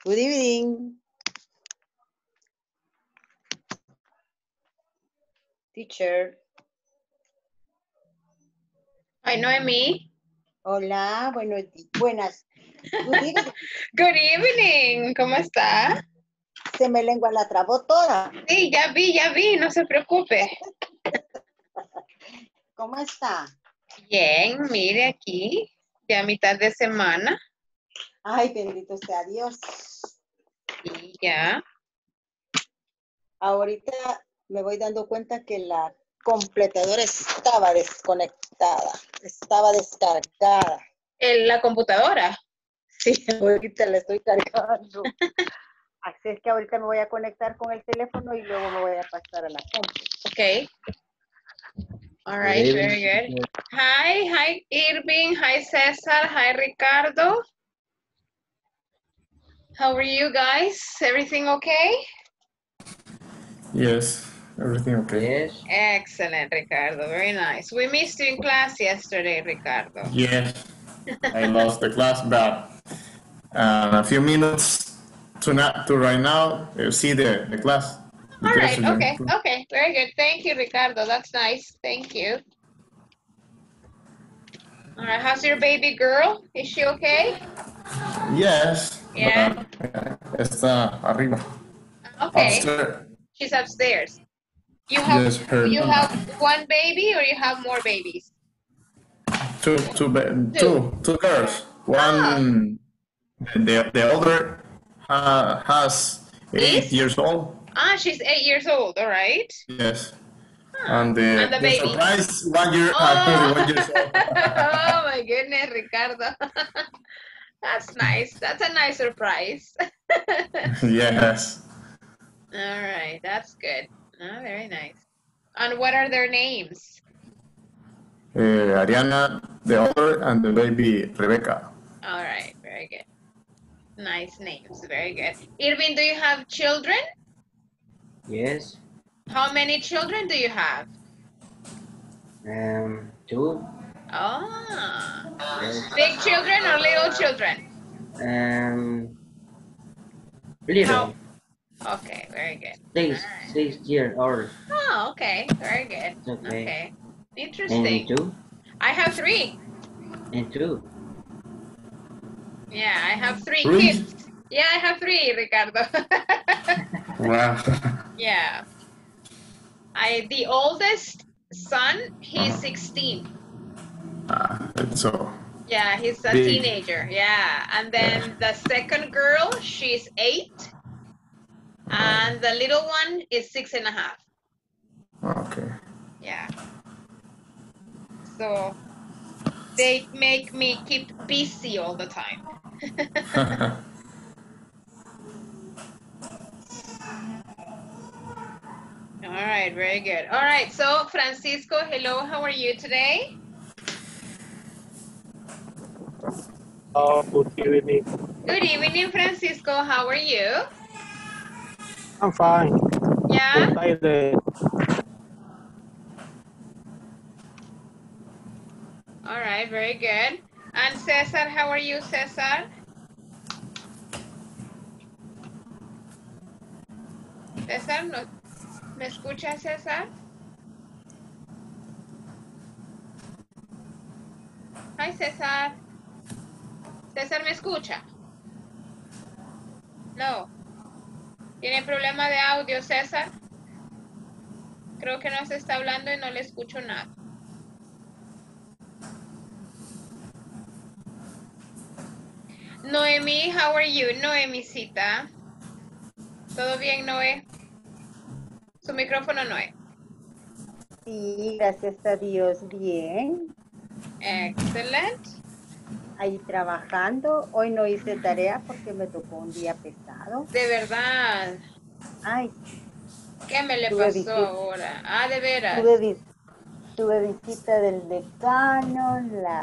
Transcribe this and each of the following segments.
Good evening. Teacher. Hi, Noemi. Hola, buenas. Good evening. Good evening. ¿Cómo está? Se me lengua la trabó toda. Sí, ya vi, no se preocupe. ¿Cómo está? Bien, mire aquí, ya mitad de semana. Ay, bendito sea Dios. Y ya. Ahorita me voy dando cuenta que la completadora estaba desconectada, estaba descargada. ¿La computadora? Sí, ahorita la estoy cargando. Así es que ahorita me voy a conectar con el teléfono y luego me voy a pasar a la compu. Okay. All right, very good. Hi, Irving. Hi, Cesar. Hi, Ricardo. How are you guys? Everything okay? Yes, everything okay. Yes. Excellent, Ricardo. Very nice. We missed you in class yesterday, Ricardo. Yes, I lost the class, but a few minutes to right now, see the class. All right, okay, very good. Thank you, Ricardo. That's nice. Thank you. All right, how's your baby girl? Is she okay? Yes, Yeah. but está arriba. Okay. Upstairs. She's upstairs. You have Yes, her. you have one baby or you have more babies? Two girls. Ah. One, the other has 8 years old. Ah, she's 8 years old. All right. Yes. Huh. And the baby. surprise 1 year, Oh. 1 year old. Oh my goodness, Ricardo. That's nice. That's a nice surprise. Yes. All right, that's good. Oh, very nice. And what are their names? Ariana, the other, and the baby Rebecca. All right, very good. Nice names, very good. Irving, do you have children? Yes. How many children do you have? 2. Ah, Yes. big children or little children? Little. Okay, very good. 6 years old. Oh, okay, very good. Okay. Interesting. And 2? I have 3. And 2. Yeah, I have 3 Three? kids. Yeah, I have 3, Ricardo. Wow. Yeah. The oldest son, he's 16. So. Yeah, he's a big. teenager. Yeah. And then the second girl, she's 8. And the little one is 6.5. Okay. Yeah. So they make me keep busy all the time. All right, very good. All right, so Francisco, hello, how are you today? Good evening. Good evening, Francisco. How are you? I'm fine. Yeah? All right, very good. And Cesar, how are you, Cesar? Cesar, ¿me escucha, Cesar? Hi, Cesar. Cesar, ¿me escucha? No. ¿Tiene problema de audio, César? Creo que no se está hablando y no le escucho nada. Noemi, how are you, Noemicita? ¿Todo bien, Noé? Su micrófono, Noé. Sí, gracias a Dios, bien. Excelente. Ahí trabajando. Hoy no hice tarea porque me tocó un día pesado. De verdad. Ay. ¿Qué me le pasó ahora? Ah, de veras. Tuve visita del decano,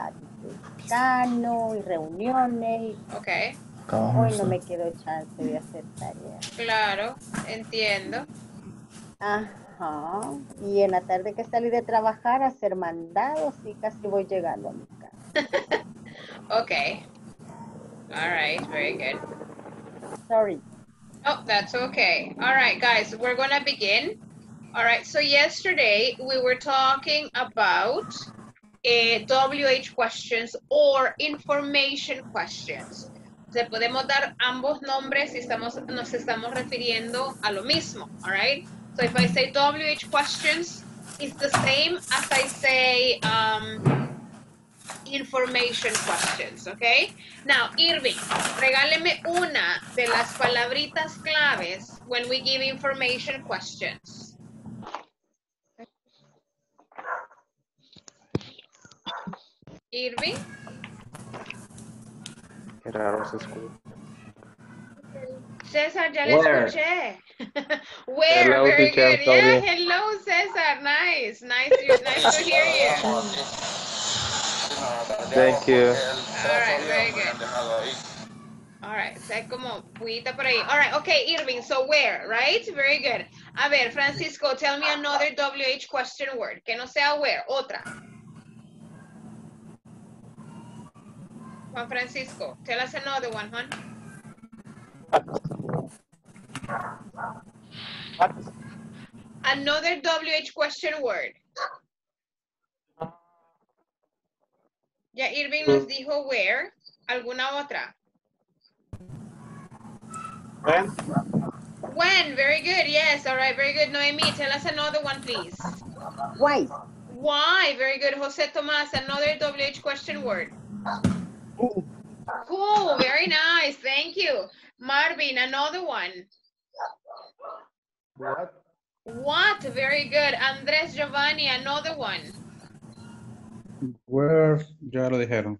y reuniones. Ok. Hoy no me quedó chance de hacer tareas. Claro, entiendo. Ajá. Y en la tarde que salí de trabajar a hacer mandados y casi voy llegando a mi casa. Ok. All right, very good. sorry. Oh, that's okay. All right, guys, we're gonna begin. All right, so yesterday we were talking about WH questions or information questions. Se podemos dar ambos nombres si nos estamos refiriendo a lo mismo, all right? So if I say WH questions, it's the same as I say information questions, okay? Now, Irving, regáleme una de las palabritas claves when we give information questions. Irving? Qué raro se escucha. César, ya le Where? escuché. Where? Hello, Very teacher, good. Yeah, sorry. hello, César. Nice. Nice to hear you. Thank you. All right, very good. All right, o sea, como puita por ahí. All right, okay, Irving, so where, right? Very good. A ver, Francisco, tell me another WH question word. Que no sea where, otra. Juan Francisco, tell us another one, Juan. Another WH question word. Ya Irving nos dijo where. ¿Alguna otra? When? When, very good. Yes, all right, very good. Noemi, tell us another one, please. Why? Why? Very good. Jose Tomas, another WH question word. Who? Cool, very nice. Thank you. Marvin, another one. What? What? Very good. Andres Giovanni, another one. Where, ya lo dijeron.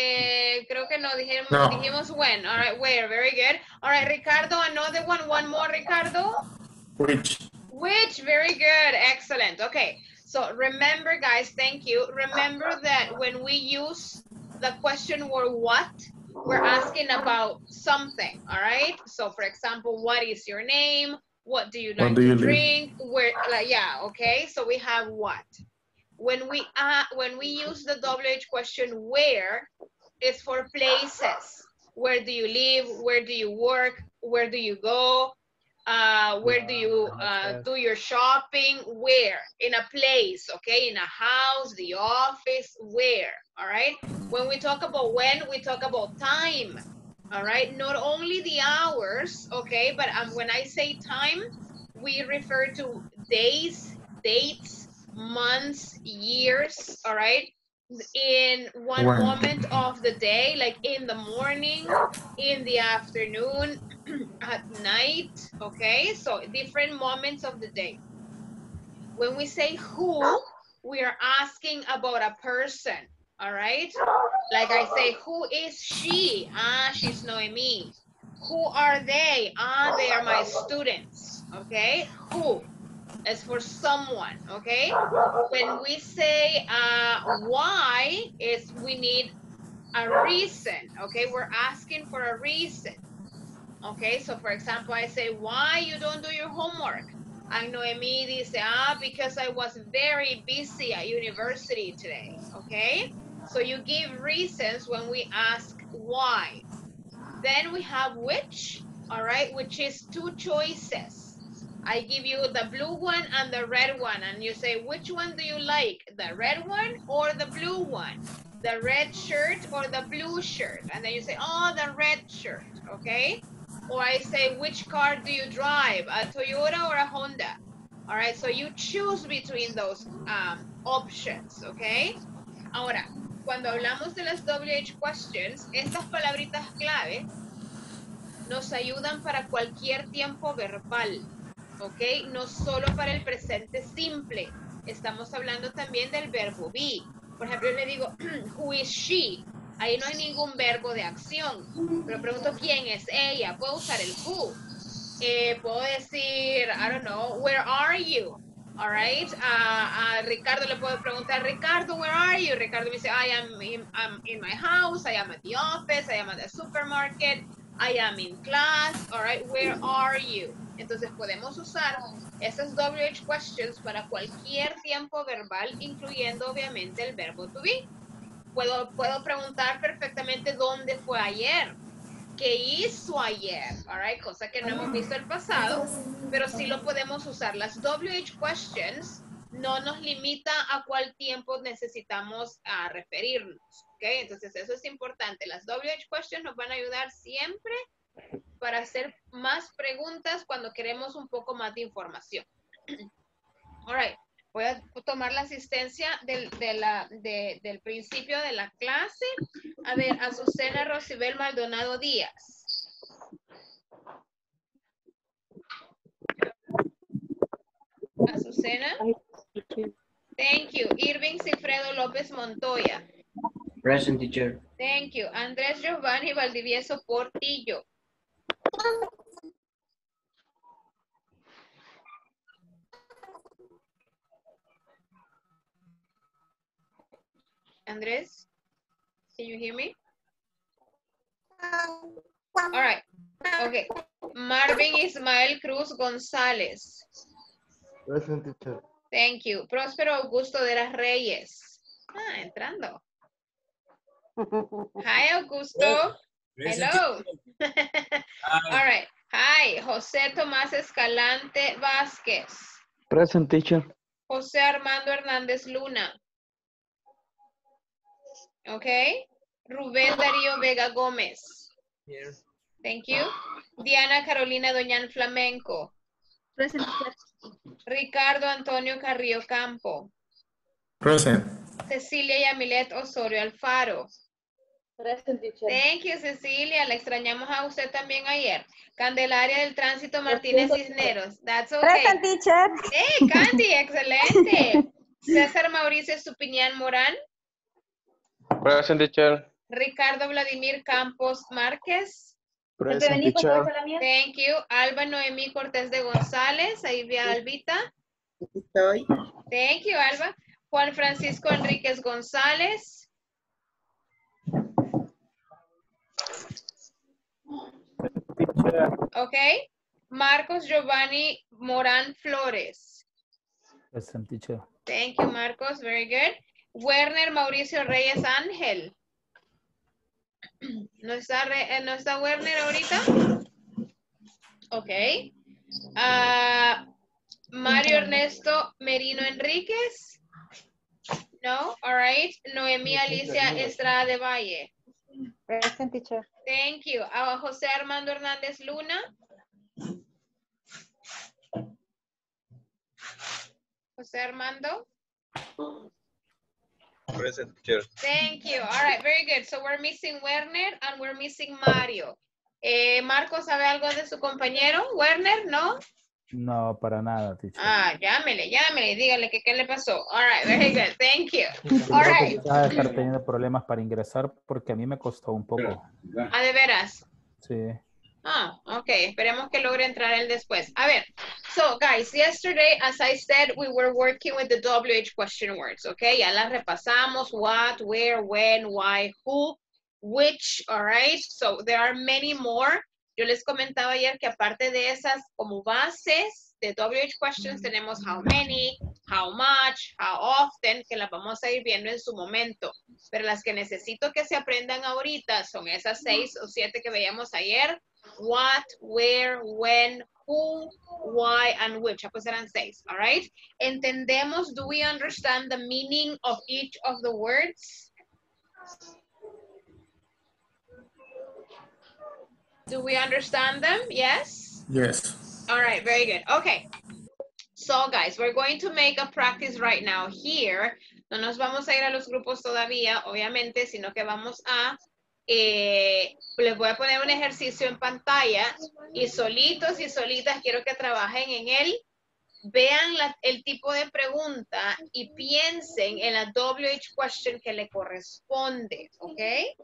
Creo que no dijimos, No. dijimos when. All right, where? Very good. All right, Ricardo, another one. One more, Ricardo. Which? Which? Very good. Excellent. Okay. So remember, guys, thank you. Remember that when we use the question word what, we're asking about something, all right? So for example, what is your name? What do you like to drink? Where, like, yeah, okay. So we have what. When we use the WH question where, it's for places. Where do you live? Where do you work? Where do you go? Where do you do your shopping? Where? In a place, okay? In a house, the office, where? All right? When we talk about when, we talk about time. All right? Not only the hours, okay? But when I say time, we refer to days, dates, months, years, all right? In one moment of the day, like in the morning, in the afternoon, at night, okay? So different moments of the day. When we say who, we are asking about a person, all right? Like I say, who is she? Ah, she's Noemi. Who are they? Ah, they are my students, okay? Who is for someone, okay? When we say why, is we need a reason, okay? We're asking for a reason. Okay, so for example, I say, why you don't do your homework? And Noemi dice, because I was very busy at university today, okay? So you give reasons when we ask why. Then we have which, all right, which is two choices. I give you the blue one and the red one, and you say, which one do you like, the red one or the blue one? The red shirt or the blue shirt? And then you say, oh, the red shirt, okay? Or I say, which car do you drive, a Toyota or a Honda? All right, so you choose between those options, okay? Ahora, cuando hablamos de las WH questions, estas palabritas clave nos ayudan para cualquier tiempo verbal, ok? No solo para el presente simple. Estamos hablando también del verbo be. Por ejemplo, yo le digo, who is she? Ahí no hay ningún verbo de acción, pero pregunto quién es ella. Puedo usar el who. Puedo decir, I don't know, where are you? All right. A Ricardo le puedo preguntar, Ricardo, where are you? Ricardo me dice, I'm in my house, I am at the office, I am at the supermarket, I am in class. All right, where are you? Entonces podemos usar esas WH questions para cualquier tiempo verbal, incluyendo obviamente el verbo to be. Puedo preguntar perfectamente dónde fue ayer. qué hizo ayer, all right? Cosa que no hemos visto el pasado, pero sí lo podemos usar. Las WH questions no nos limita a cuál tiempo necesitamos referirnos, ¿ok? Entonces eso es importante. Las WH questions nos van a ayudar siempre para hacer más preguntas cuando queremos un poco más de información. All right. Voy a tomar la asistencia del principio de la clase. A ver, Azucena Rosibel Maldonado Díaz. Azucena. Thank you. Irving Cifredo López Montoya. Present, teacher. Thank you. Andrés Giovanni Valdivieso Portillo. Andrés, can you hear me? All right. Okay. Marvin Ismael Cruz González. Present, teacher. Thank you. Próspero Augusto de las Reyes. Entrando. Hi, Augusto. Hello. All right. Hi, José Tomás Escalante Vázquez. Present, teacher. José Armando Hernández Luna. Okay. Rubén Darío Vega Gómez. Here. Thank you. Diana Carolina Doñán Flamenco. Present. Ricardo Antonio Carrillo Campo. Present. Cecilia Yamilet Osorio Alfaro. Present, teacher. Thank you, Cecilia. La extrañamos a usted también ayer. Candelaria del Tránsito Martínez Cisneros. That's okay. Present, teacher. Hey, Candy, excelente. César Mauricio Estupiñán Morán. Present, teacher. Ricardo Vladimir Campos Márquez. Present, teacher. Thank you. Alba Noemí Cortés de González. Ahí vi a Albita. Estoy. Thank you, Alba. Juan Francisco Enríquez González. Ok. Marcos Giovanni Morán Flores. Present, teacher. Thank you, Marcos. Very good. Werner Mauricio Reyes Ángel. ¿No está Werner ahorita? Ok. Mario Ernesto Merino Enríquez. No, all right. Noemí Alicia Estrada de Valle. Present, teacher. Thank you. José Armando Hernández Luna. José Armando. Present, teacher. Thank you. All right, very good. So we're missing Werner and we're missing Mario. Marco, ¿sabe algo de su compañero? Werner, ¿no? No, para nada, teacher. Llámele, dígale que qué le pasó. All right, very good. Thank you. All right. Quizás estar teniendo problemas para ingresar porque a mí me costó un poco. ¿De veras? Sí. Ok. Esperemos que logre entrar él después. A ver. So, guys, yesterday, as I said, we were working with the WH question words, okay? Ya las repasamos. What, where, when, why, who, which, all right? So, there are many more. Yo les comentaba ayer que aparte de esas como bases de WH questions, tenemos how many, how much, how often, que las vamos a ir viendo en su momento. Pero las que necesito que se aprendan ahorita son esas 6 o 7 que veíamos ayer. What, where, when, who, why, and which. Pues eran 6, all right? ¿Entendemos? Do we understand the meaning of each of the words? Do we understand them? Yes? Yes. All right, very good. Okay. So, guys, we're going to make a practice right now here. No nos vamos a ir a los grupos todavía, obviamente, sino que vamos a... les voy a poner un ejercicio en pantalla y solitos y solitas quiero que trabajen en él. Vean el tipo de pregunta y piensen en la WH question que le corresponde, ¿ok?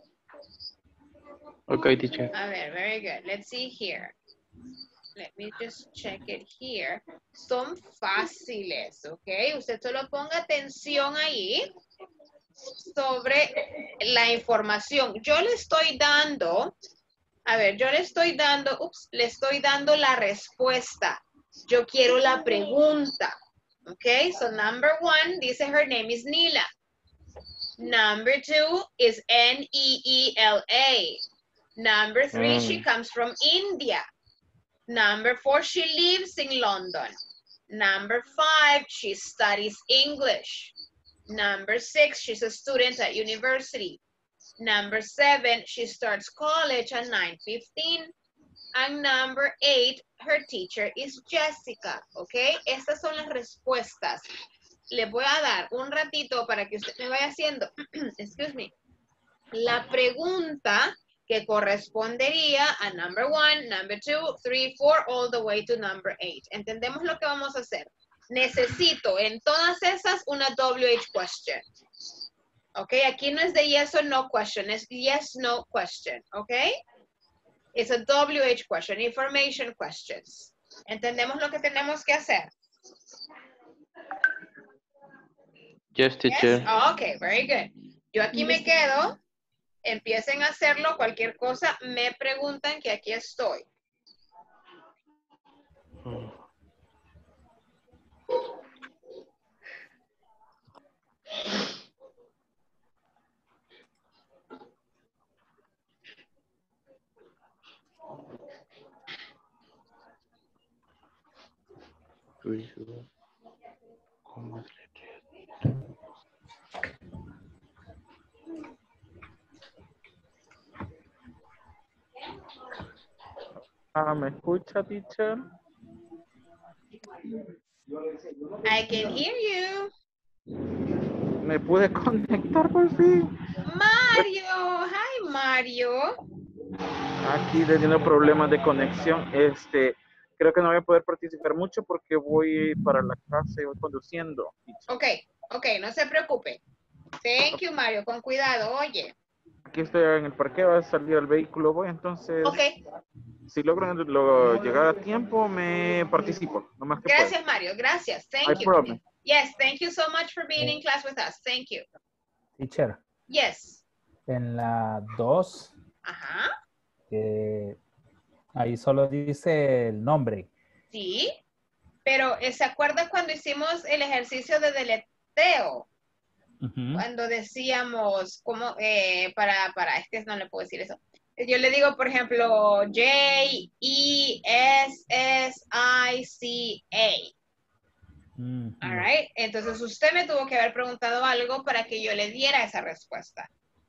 Okay, teacher. A ver, very good. Let's see here. Let me just check it here. Son fáciles, ¿ok? Usted solo ponga atención ahí sobre la información. Yo le estoy dando, le estoy dando la respuesta. Yo quiero la pregunta. ¿Ok? So number 1, dice her name is Nila. Number 2 is Neela. Number 3, she comes from India. Number 4, she lives in London. Number 5, she studies English. Number 6, she's a student at university. Number 7, she starts college at 9:15. And number 8, her teacher is Jessica. ¿Ok? Estas son las respuestas. Les voy a dar un ratito para que usted me vaya haciendo, excuse me, la pregunta que correspondería a number 1, number 2, 3, 4, all the way to number 8. ¿Entendemos lo que vamos a hacer? Necesito en todas esas una WH question. ¿Ok? Aquí no es de yes or no question, es yes, no question. ¿Ok? It's a WH question, information questions. ¿Entendemos lo que tenemos que hacer? Yes, teacher. Yes? Oh, ok, very good. Yo aquí me quedo. Empiecen a hacerlo, cualquier cosa, me preguntan que aquí estoy. ¿Me escucha, teacher? I can hear you. ¿Me pude conectar por fin? Mario, hi Mario. Aquí teniendo problemas de conexión. Creo que no voy a poder participar mucho porque voy para la casa y voy conduciendo. Ok, no se preocupe. Thank you Mario, con cuidado, oye. Aquí estoy en el parqueo, va a salir el vehículo, voy entonces. Ok, Si logro llegar a tiempo, me participo. No más que gracias Mario, gracias. No Thank you. problem. Yes, thank you so much for being in class with us. Thank you. Teacher, Yes. en la 2, Ajá, ahí solo dice el nombre. sí. Pero ¿se acuerda cuando hicimos el ejercicio de deletreo? Ujú. Cuando decíamos, como es que no le puedo decir eso. Yo le digo, por ejemplo, J-E-S-S-I-C-A. Ujú. All right. Entonces usted me tuvo que haber preguntado algo para que yo le diera esa respuesta.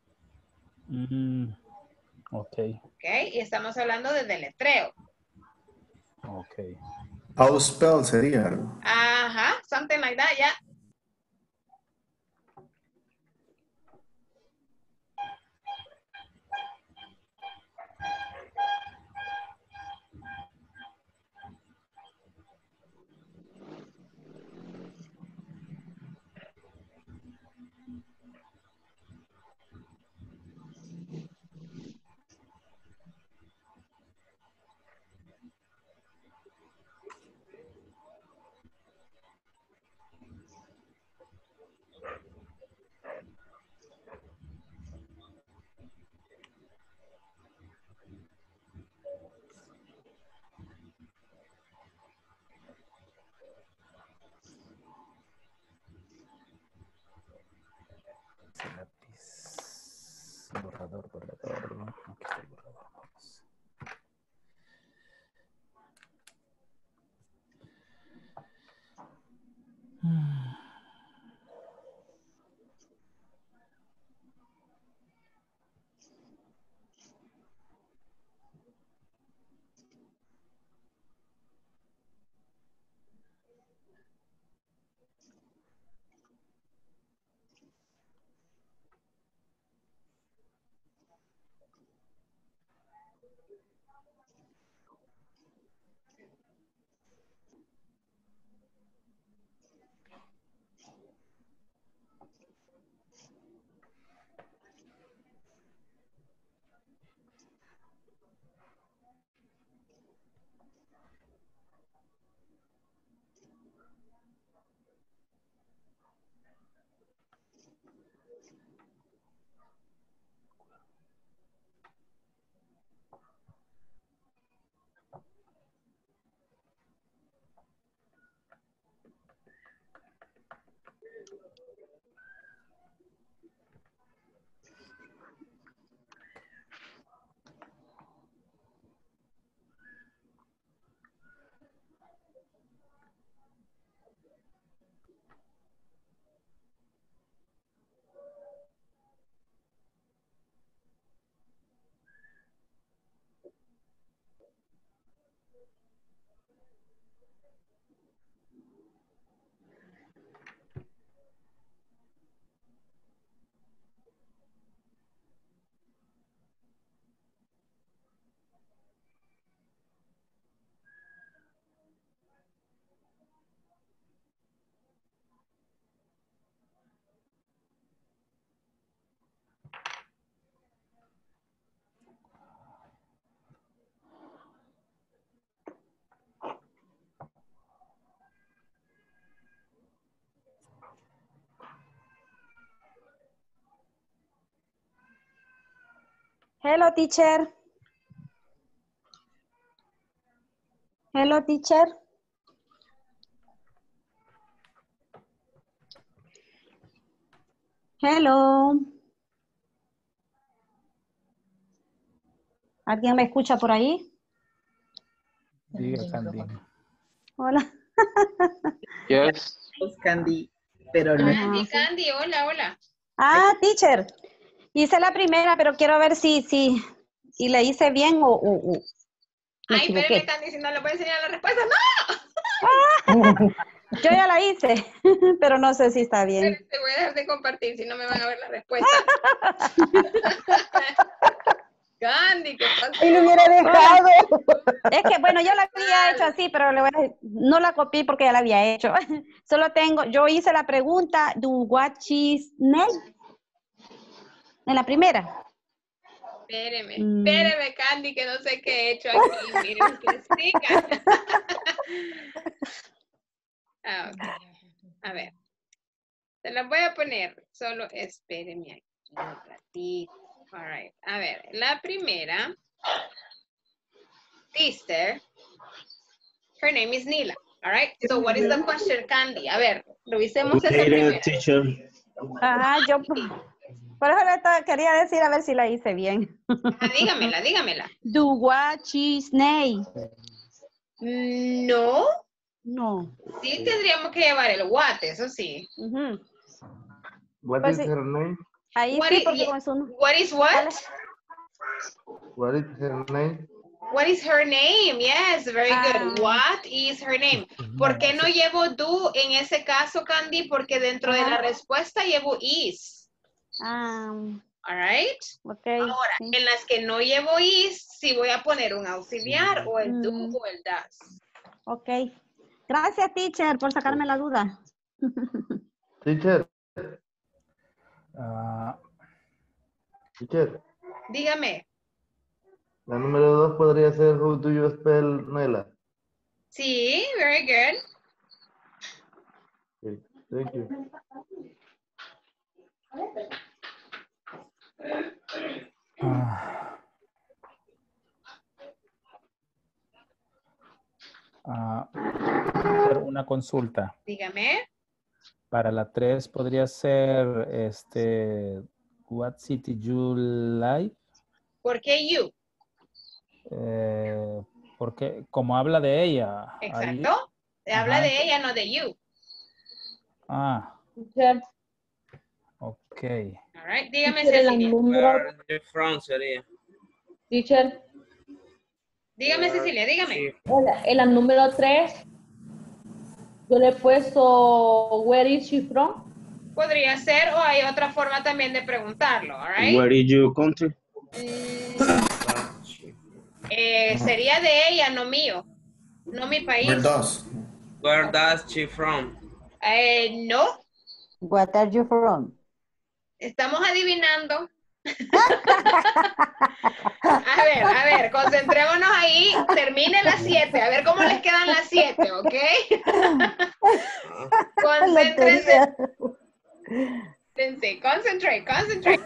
Ok. Ok. Y estamos hablando de deletreo. Ok. How spell sería. Ajá. Something like that, yeah. Hello, teacher. Hello, teacher. Hello. ¿Alguien me escucha por ahí? Diga, Candy. Hola. Yes. Candy, pero no. Candy, Candy, hola, hola. Ah, teacher. Hice la primera, pero quiero ver si la hice bien o me Ay, equivoqué. espérame, Candy, si no le voy a enseñar la respuesta. ¡No! Yo ya la hice, pero no sé si está bien. Te voy a dejar de compartir si no me van a ver la respuesta. Candy, ¿qué pasa? Y lo hubiera dejado. Es que, bueno, yo la había hecho así, pero no la copié porque ya la había hecho. Solo yo hice la pregunta, do what is name? En la primera. Espéreme, Candy, que no sé qué he hecho aquí. Miren, que explica. Ok. A ver. Se las voy a poner. Solo espéreme aquí un ratito. All right. A ver, la primera. Sister. Her name is Nila. All right. So what is the question, Candy? A ver, revisemos esa primera. Ajá, yo por eso quería decir a ver si la hice bien. Dígamela. Do what is name? No. No. Sí tendríamos que llevar el what, eso sí. What Pues is sí. her name? Ahí What sí, is- porque con su... What is what? What is her name? What is her name? Yes, very good. Ah. What is her name? ¿Por qué no llevo do en ese caso, Candy? Porque dentro de la respuesta llevo is. Ah, All right. okay, Ahora, sí. en las que no llevo is, sí voy a poner un auxiliar o el do o el das. Ok. Gracias, teacher, por sacarme la duda. Teacher. Teacher. Dígame. La número 2 podría ser How do you spell Nela? Sí, very good. Okay, thank you. Hacer una consulta. Dígame. Para la 3 podría ser What city you like? ¿Por qué you? Porque como habla de ella. Exacto. Ahí, Habla de ella, no de you. Ok. All right. Dígame, Teacher, Cecilia. Teacher. Dígame, Cecilia, dígame. Hola, en la número 3, yo le he puesto Where is she from? Podría ser, o hay otra forma también de preguntarlo, all right? Where is your country? Sería de ella, no mío. No mi país. Where does she from? No. What are you from? Estamos adivinando. A ver, concentrémonos ahí. Termine las 7. A ver cómo les quedan las 7, ¿ok? Concéntrense. Concentrate.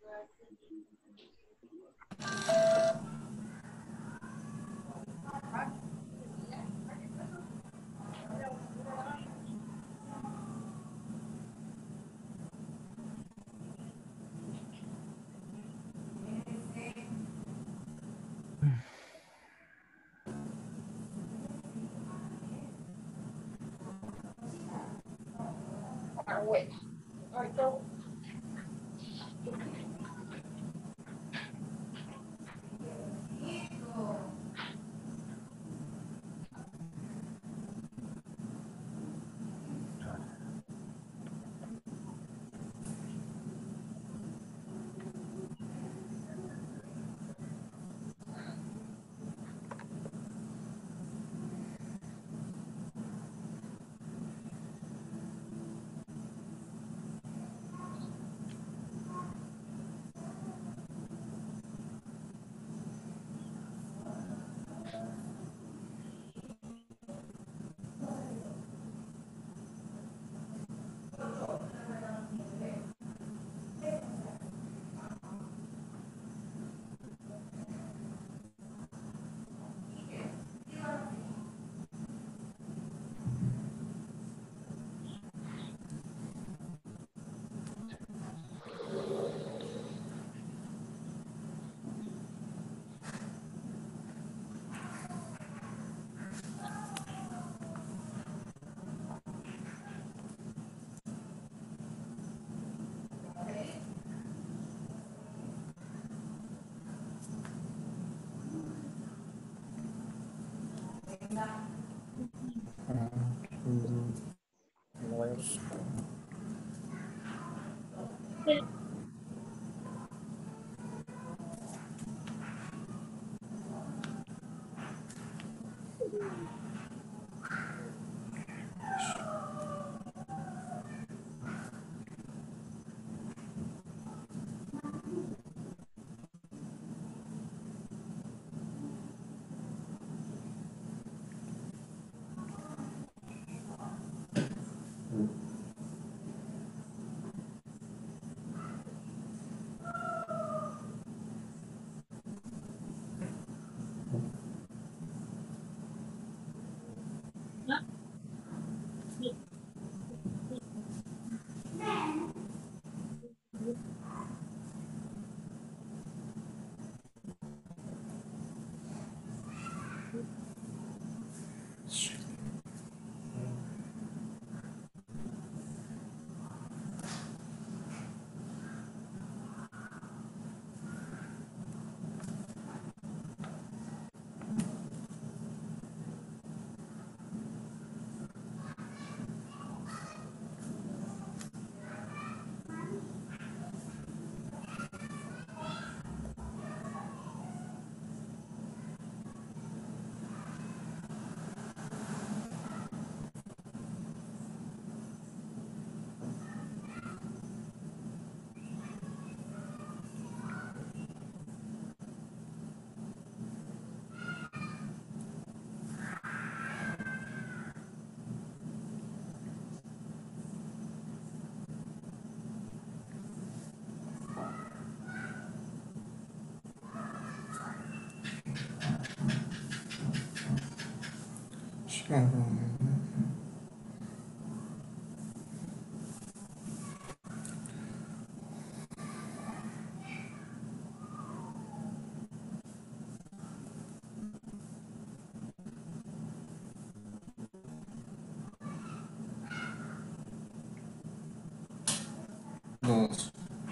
Dos.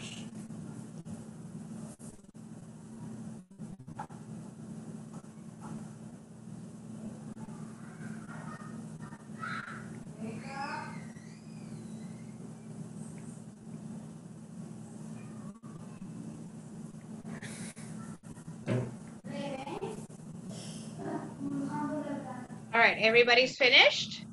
All right, everybody's finished?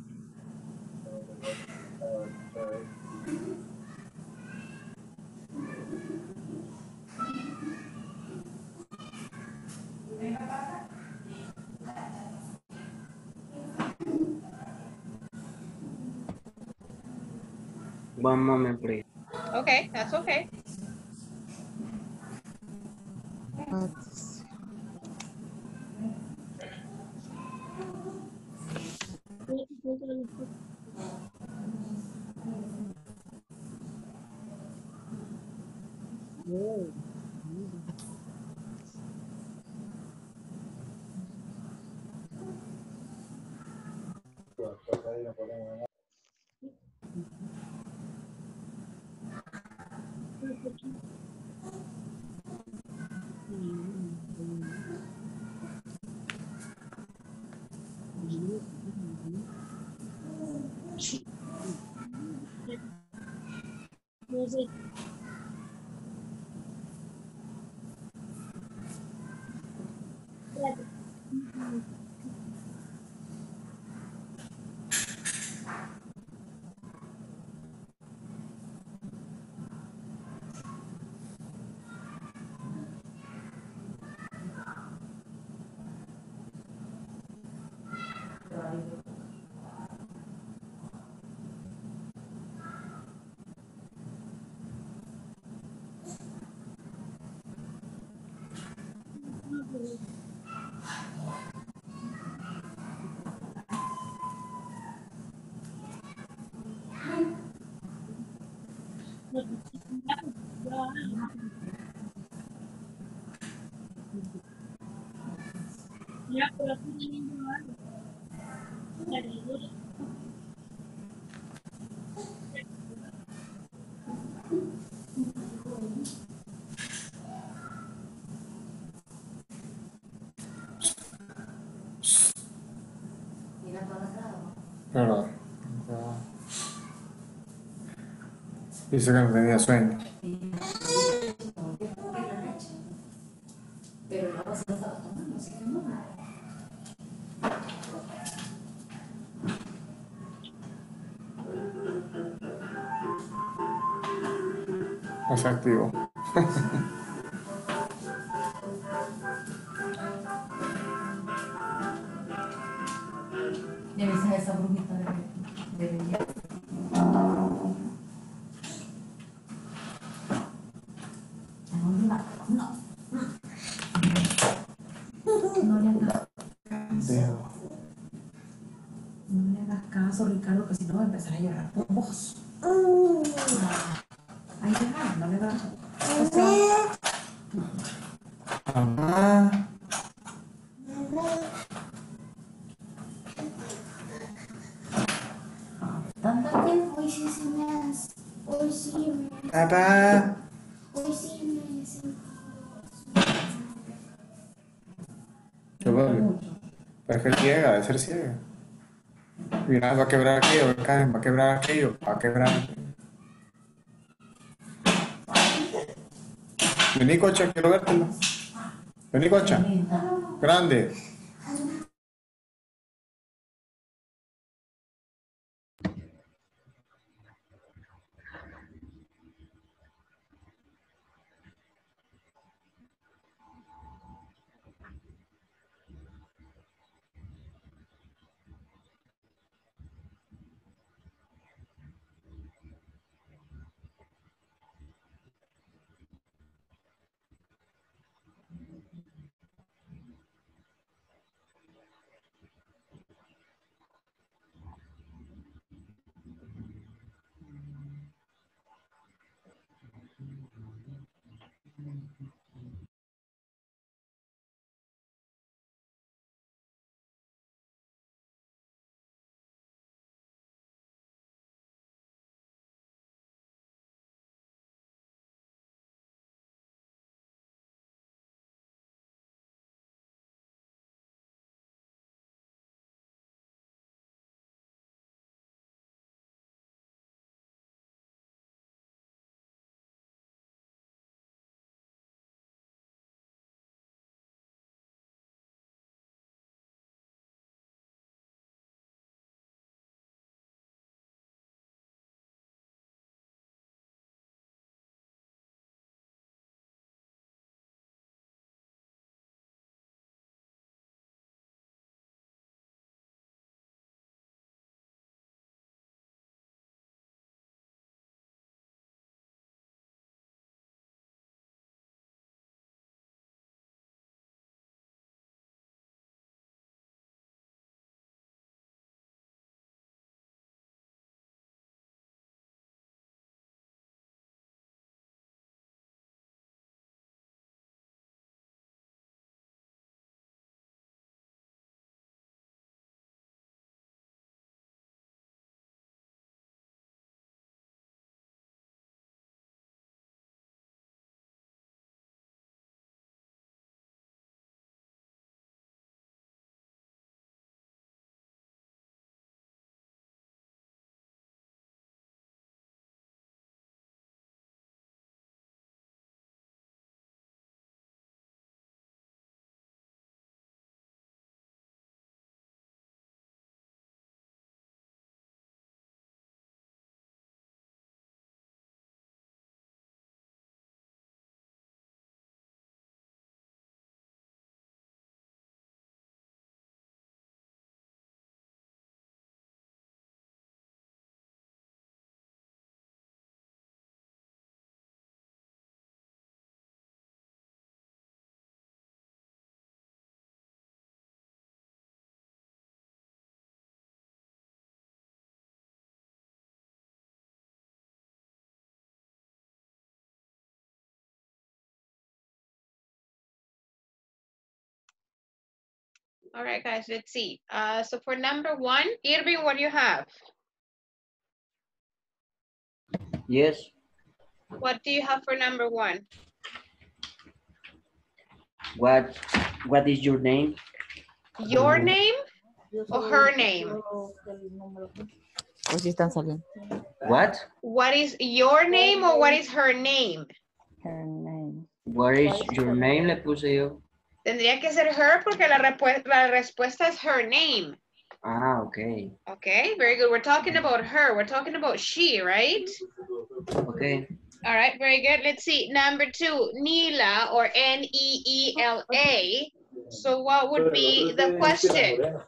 One moment, please. Okay, that's okay. Pero, dice que no tenía sueño. No se activó. Debe ser esa brujita de belleza. No. No le hagas caso. No le hagas caso, Ricardo, que si no va a empezar a llorar por vos. Ahí deja, no le hagas caso. Mamá. Tanto tiempo, hoy sí se me hace. Hoy sí me. Papá. Hoy sí me. ¿Qué vale? Pero es que es ciega, debe ser ciega. Mira, va a quebrar aquello, va a quebrar aquello, va a quebrar. Vení, cocha, quiero vértelo. Vení, cocha. Grande. All right, guys, let's see. So for number 1, Irving, what do you have? Yes. What do you have for number 1? What is your name? Your name or her name? O si están saliendo. What? What is your name or what is her name? Her name. What is your name? Le puse yo. Tendría que ser her porque la respuesta es her name. Ah, okay. Okay, very good. We're talking about her. We're talking about she, right? Okay. All right, very good. Let's see. Number 2, Neela or N-E-E-L-A. So what would be the question?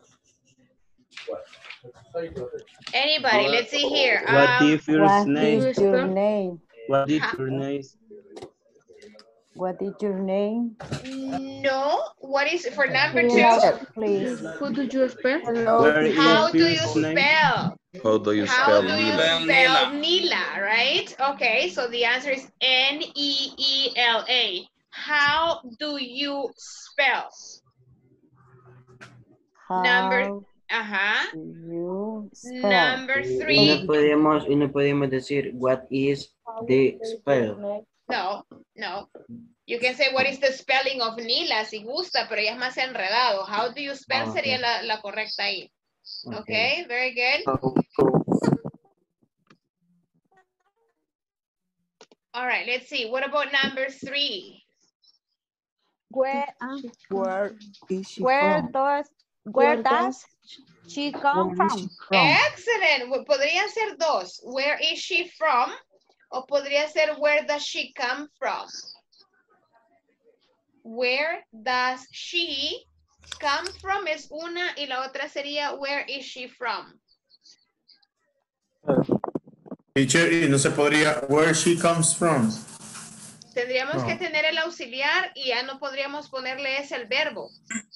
Anybody? Let's see here. What is your What name? is your name? What is your name? What is your name? No. What is for number 2? Please. Who do you spell? Where is How do you your name? spell? How do you How spell do you Neela? spell Neela, right? Okay, so the answer is N-E-E-L-A. How do you spell? Number, you spell? Number Y 3. no podemos decir what is the spell. No, no. You can say what is the spelling of Neela si gusta, pero ya es más enredado. How do you spell sería la correcta ahí. Okay, very good. All right, let's see. What about number 3? Where is she where from? does she come from? Excellent. Podría ser 2. Where is she from? O podría ser where does she come from? Where does she come from es una y la otra sería where is she from? Teacher, y no se podría, where she comes from. Tendríamos que tener el auxiliar y ya no podríamos ponerle ese el verbo.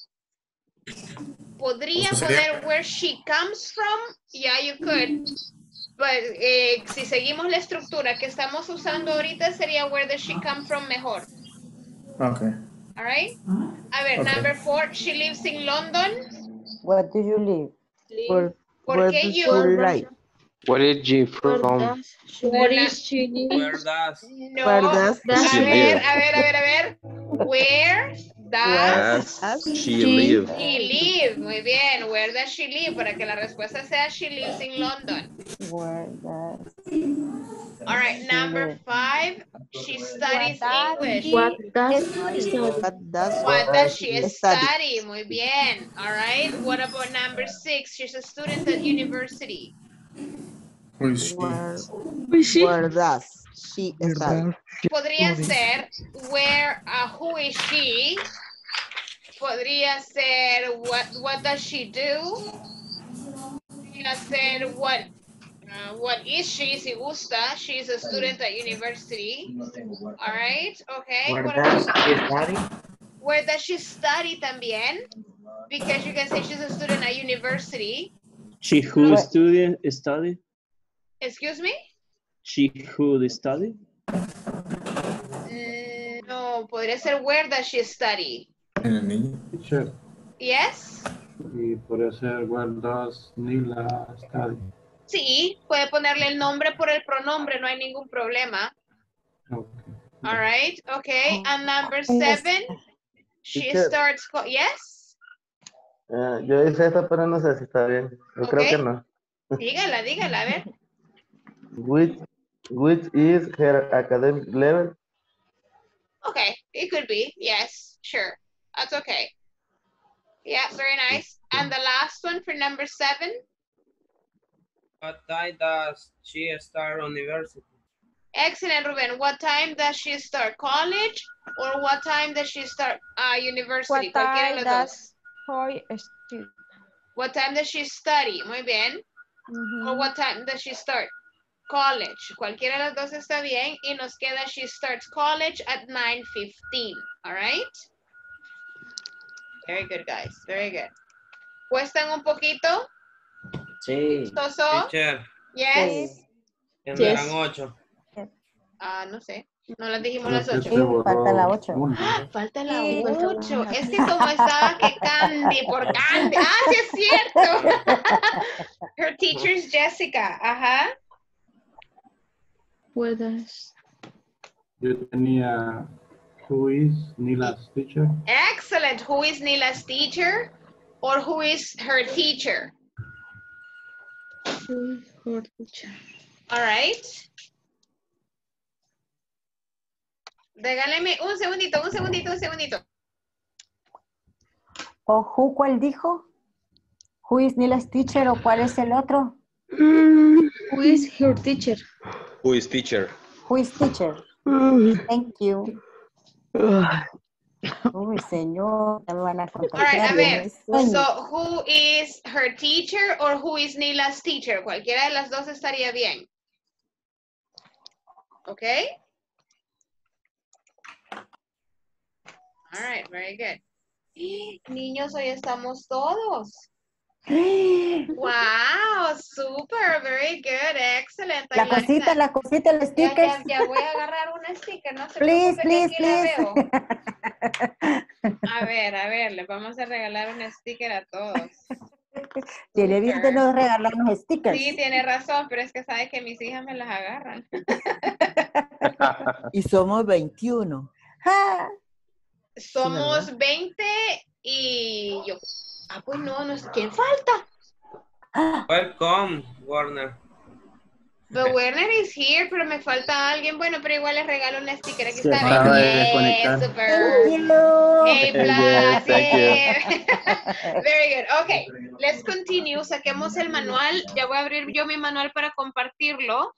Podría poner where she comes from, yeah, you could. But si seguimos la estructura que estamos usando ahorita sería where does she come from mejor. Okay. All right. A ver, number 4, she lives in London. Where do you live? ¿Por qué you? Where is she from? Where is she? Where does? No. Where does A ver. Where does She live. she live? Muy bien. Where does she live? Para que la respuesta sea she lives in London. Where does All right, number 5, she studies English. What does What does she study? Muy bien. All right. What about number 6? She's a student at university. Who is she? Where does she study? Podría ser where, who is she? Podría ser what does she do? Podría ser what is she si gusta? She's a student at university. All right, okay. Where does she study? Where does she study también? Because you can say she's a student at university. She who study? Excuse me? She who study? No, podría ser where does she study? En el niño. Teacher, Yes? y podría ser where does Neela study? Sí, puede ponerle el nombre por el pronombre, no hay ningún problema. Okay. All right, okay. And number 7, she Teacher. starts, yes? Yo hice esta, pero no sé si está bien. Yo creo que no. Dígala, a ver. Which is her academic level? Okay, it could be, yes, sure. That's okay. Yeah, very nice. And the last one for number 7? What time does she start university? Excellent, Ruben. What time does she start college or what time does she start university? Cualquiera de los dos. What time does she study? Muy bien. Or what time does she start college? Cualquiera de las dos está bien. Y nos queda she starts college at 9:15. All right? Very good, guys. Very good. ¿Cuestan un poquito? Sí. ¿Toso? Teacher. Yes. ¿Quién eran 8? No sé. No las dijimos Creo las que 8. se borró falta la 8. una. Falta la Sí. 8. Es que como estaba que Candy, por Candy. Ah, sí es cierto. Her teacher is Jessica. Ajá. Puedes. Yo tenía who is Nila's teacher. Excellent. Who is Nila's teacher? Or who is her teacher? Her teacher. All right. Regáleme un segundito. ¿O who cuál dijo? Who is Nila's teacher o cuál es el otro? Who is her teacher? Who is teacher? Who is teacher? Thank you. Uy, señor, ya me van a All right, contagiar. a de ver. mi sueño. So, who is her teacher or who is Nila's teacher? Cualquiera de las dos estaría bien. ¿Ok? All right, very good. Niños, hoy estamos todos. Wow, super, very good, excellent. I La like cosita, that. la cosita, el sticker. Ya voy a agarrar un sticker, no se Please, preocupe que please, aquí please. la veo. A ver, les vamos a regalar un sticker a todos. Tiene bien de no regalarnos stickers. Sí, tiene razón, pero es que sabe que mis hijas me las agarran. Y somos 21. Somos 20 y yo. Ah, pues no, ¿quién falta? Welcome, Warner. But Werner is here, pero me falta alguien. Bueno, pero igual les regalo un sticker. Aquí Se está. acaba de Yeah, desconectar. super. Hey, Yes, thank Blas. Very good. Okay, let's continue. Saquemos el manual. Ya voy a abrir yo mi manual para compartirlo.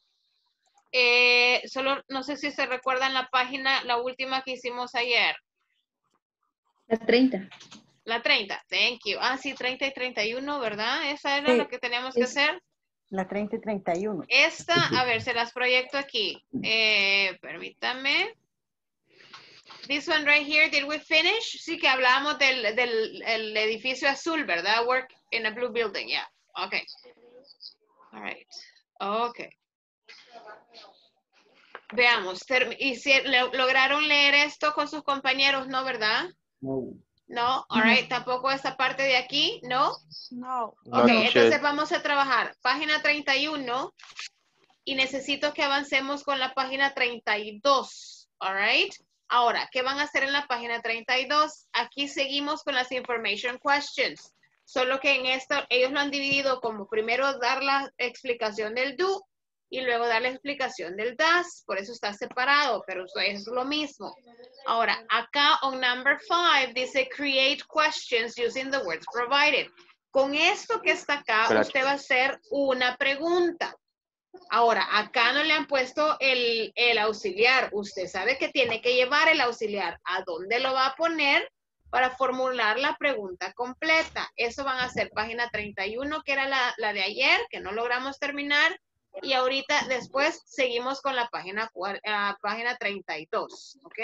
Solo no sé si se recuerdan la página, la última que hicimos ayer. La 30. La 30, thank you. Ah, sí, 30 y 31, ¿verdad? Esa era Sí, lo que teníamos que hacer. La 30 y 31. Esta, a ver, se las proyecto aquí. Permítame. This one right here, did we finish? Sí, que hablábamos del el edificio azul, ¿verdad? Work in a blue building, yeah. Okay. All right. Okay. Veamos. ¿Y si lograron leer esto con sus compañeros, no, verdad? No. No, all right. Tampoco esta parte de aquí, ¿no? No. Ok, No, entonces vamos a trabajar página 31 y necesito que avancemos con la página 32, all right? Ahora, ¿qué van a hacer en la página 32? Aquí seguimos con las information questions, solo que en esto ellos lo han dividido como primero dar la explicación del do y luego dar la explicación del does, por eso está separado, pero eso es lo mismo. Ahora, acá on number 5 dice create questions using the words provided. Con esto que está acá, Espérate. usted va a hacer una pregunta. Ahora, acá no le han puesto el auxiliar. Usted sabe que tiene que llevar el auxiliar. ¿A dónde lo va a poner para formular la pregunta completa? Eso van a ser página 31, que era la de ayer, que no logramos terminar. Y ahorita, después, seguimos con la página 32. ¿Ok?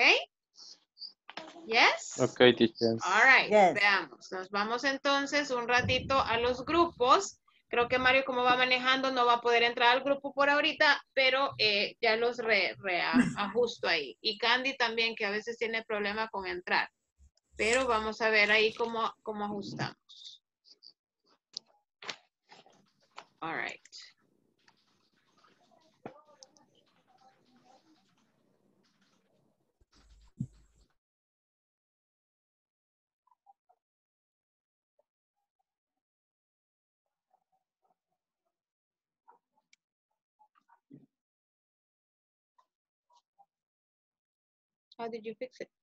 Yes? Okay, teacher. All right, Yes. veamos. Nos vamos entonces un ratito a los grupos. Creo que Mario, como va manejando, no va a poder entrar al grupo por ahorita, pero ya los reajusto ahí. Y Candy también, que a veces tiene problema con entrar. Pero vamos a ver ahí cómo ajustamos. All right. How did you fix it?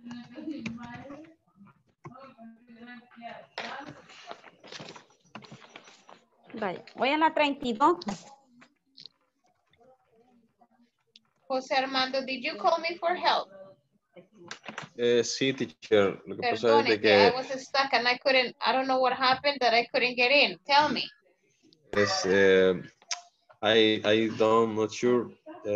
Vaya, voy a la 32. José Armando, did you call me for help? Sí, teacher. Lo que pasa es Perdone, de que I que was stuck and I don't know what happened that I couldn't get in. Tell me. es, I don't not sure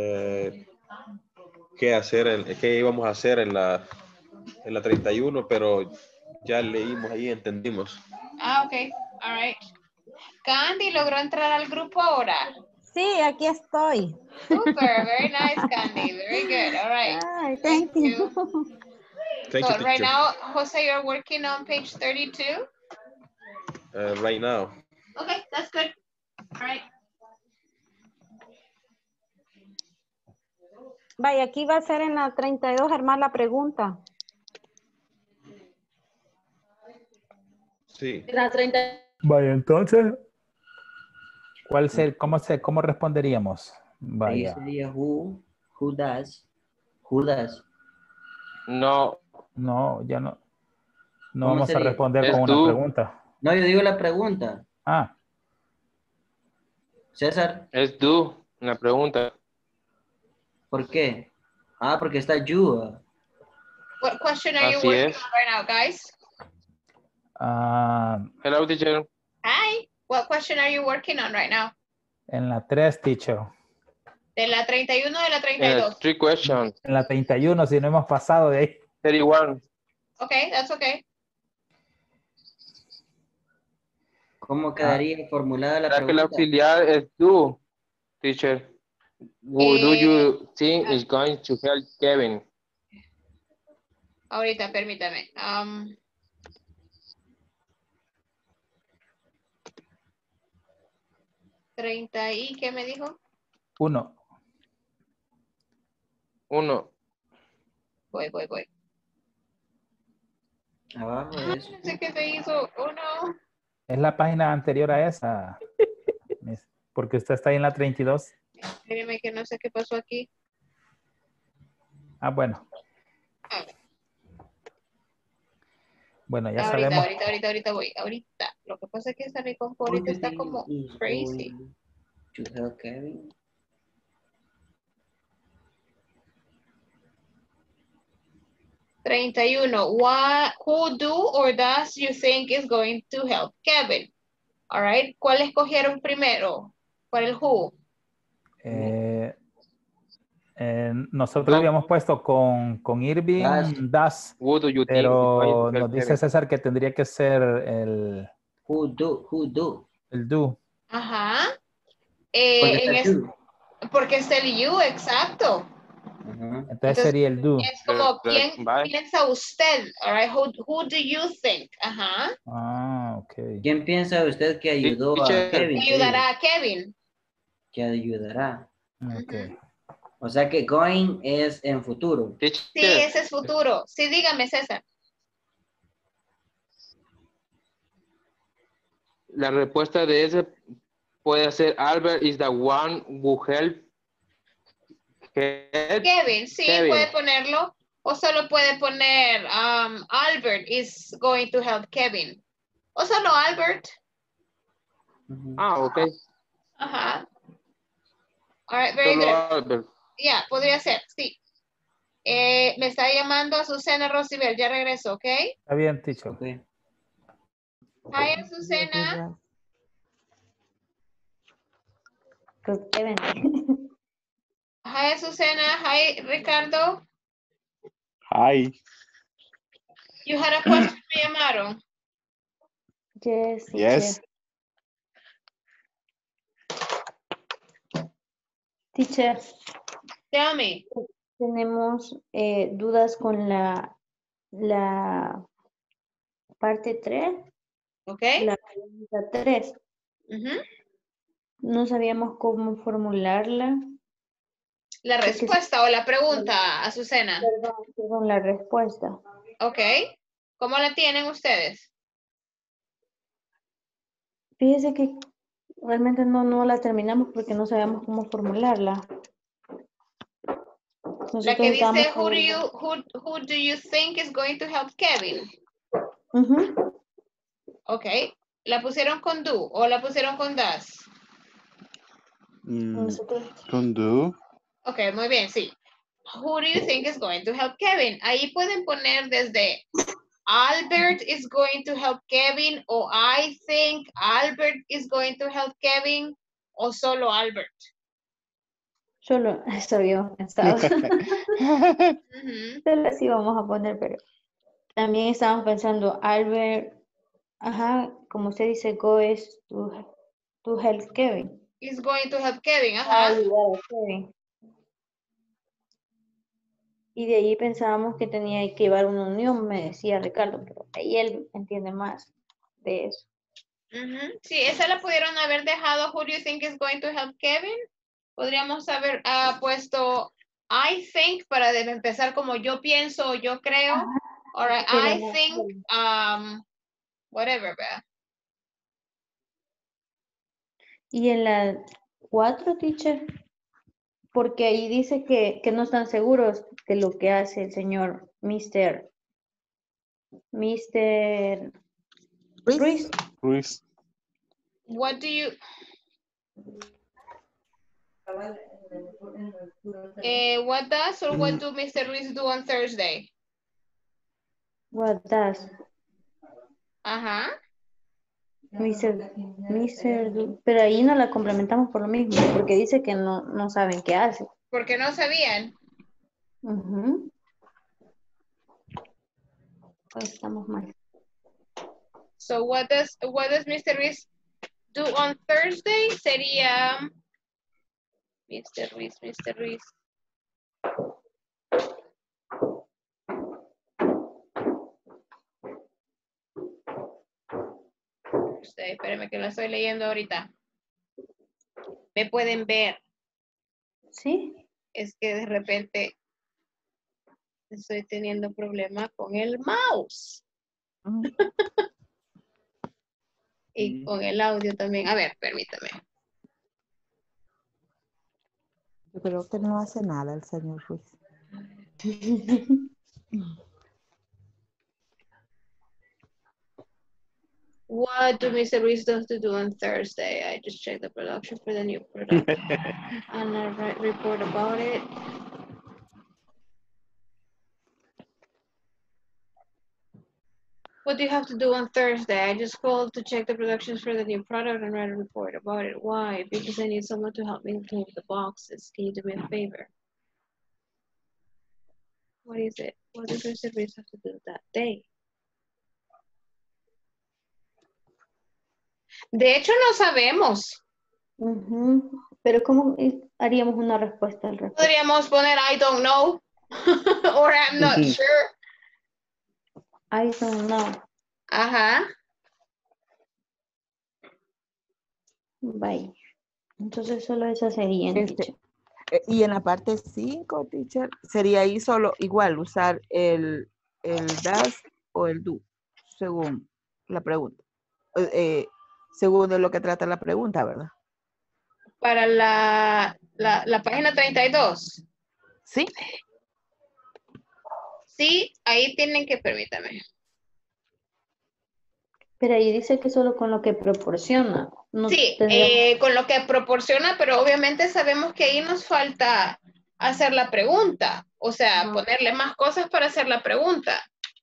qué íbamos a hacer en la 31, pero ya leímos ahí, entendimos. Ah, ok. All right. Candy, ¿logró entrar al grupo ahora? Sí, aquí estoy. Super, very nice, Candy. Very good. All right. Ay, thank you. Thank So you, right teacher. now, Jose, you're working on page 32? Right now. Okay, that's good. All right. Vaya, aquí va a ser en la 32, Germán, la pregunta. Sí. La 30. Vaya, entonces, ¿cómo responderíamos? Ahí Vaya. sería who does. No. No, ya no. No ¿Cómo vamos a sería? responder Es con una tú. pregunta. No, yo digo la pregunta. Ah, César, Es tú. Una pregunta. ¿por qué? Ah, porque está you. What question are you Así working es. on right now, guys? Hello, teacher. Hi. What question are you working on right now? en la 3, teacher. ¿De la 31 o de la 32? 3 questions. En la 31, si no hemos pasado de ahí. 31. Okay, that's okay. ¿Cómo quedaría formulada la ¿Será que el pregunta? auxiliar es tú, teacher? Who do you think is going to help Kevin? Ahorita, permítame. 30 y, ¿qué me dijo? 1. Voy. Abajo de eso. No sé qué se hizo. Oh, no. Es la página anterior a esa. Porque usted está ahí en la 32. Espéreme que no sé qué pasó aquí. Ah, bueno. A ver. Bueno, ya sabemos. Ahorita voy. Ahorita. Lo que pasa es que esa recompo ahorita está como crazy. To help Kevin. Who do or does you think is going to help Kevin? All right. ¿Cuál escogieron primero? ¿Cuál el who? Nosotros habíamos puesto con Irving Das, pero nos dice César que tendría que ser el Who do. Ajá. Porque está el you, exacto. Entonces sería el do. Es como, ¿quién piensa usted? All right. Who do you think? Ajá. Ah, ok. ¿Quién piensa usted que ayudó a Kevin? Que ayudará a Kevin. Que ayudará. Ok. O sea que going es en futuro. Sí, ese es futuro. Sí, dígame, César. La respuesta de ese puede ser Albert is the one who helped Kevin, sí, Kevin. puede ponerlo. O solo puede poner Albert is going to help Kevin. O solo Albert. Ah, ok. Ajá. All right, very Solo good. Albert. Ya, podría ser, sí. Me está llamando Azucena Rosibel, ya regreso, ¿ok? Está bien, teacher. Okay. Hi, Azucena. Hi, Azucena. Hi, Ricardo. Hi. You had a question, me llamaron. Yes. Teacher. Tell me. Tenemos dudas con la parte 3. Ok. La pregunta 3. No sabíamos cómo formularla. ¿La respuesta o la pregunta, Azucena? Perdón, la respuesta. Ok. ¿Cómo la tienen ustedes? Fíjese que realmente no la terminamos porque no sabíamos cómo formularla. La que dice, who do you think is going to help Kevin? Ok. ¿La pusieron con do o la pusieron con does? Con do. Ok, muy bien, sí. Who do you think is going to help Kevin? Ahí pueden poner desde Albert is going to help Kevin o I think Albert is going to help Kevin o solo Albert. Solo, eso habíamos pensado. Solo así vamos a poner, pero también estábamos pensando, Albert, ajá, como usted dice, go is to help Kevin. Is going to help Kevin, ajá. Kevin. Y de ahí pensábamos que tenía que llevar una unión, me decía Ricardo, pero ahí él entiende más de eso. Sí, esa la pudieron haber dejado, who do you think is going to help Kevin? Podríamos haber puesto I think para empezar como yo pienso o yo creo. Or I think, whatever, ¿verdad? Y en la 4, teacher, porque ahí dice que no están seguros de lo que hace el señor Mr. Ruiz. What do you... what does or what do Mr. Ruiz do on Thursday? What does? Ajá. Pero ahí no la complementamos por lo mismo, porque dice que no saben qué hace. Porque no sabían. Pues estamos mal. So what does Mr. Ruiz do on Thursday? Sería Mr. Ruiz. Espérenme que la estoy leyendo ahorita. ¿Me pueden ver? Sí. Es que de repente estoy teniendo problema con el mouse. Y con el audio también. A ver, permítame. Yo creo que no hace nada el señor Ruiz. What do Mr. Ruiz does to do on Thursday? I just checked the production for the new product. And I report about it. What do you have to do on Thursday? I just called to check the productions for the new product and write a report about it. Why? Because I need someone to help me clean the boxes. Can you do me a favor? What is it? What does Mr. Ruiz have to do that day? De hecho, no sabemos. Pero ¿cómo haríamos una respuesta al respecto? Podríamos poner I don't know or I'm not sure. I don't know. Ajá. Bye. Entonces solo esa sería. Y en la parte 5, teacher, sería ahí solo igual usar el does o el do, según la pregunta. Según de lo que trata la pregunta, ¿verdad? Para la página 32. Sí. Sí, ahí tienen que, permítame. Pero ahí dice que solo con lo que proporciona. No sí, tendría... con lo que proporciona, pero obviamente sabemos que ahí nos falta hacer la pregunta. O sea, ponerle más cosas para hacer la pregunta.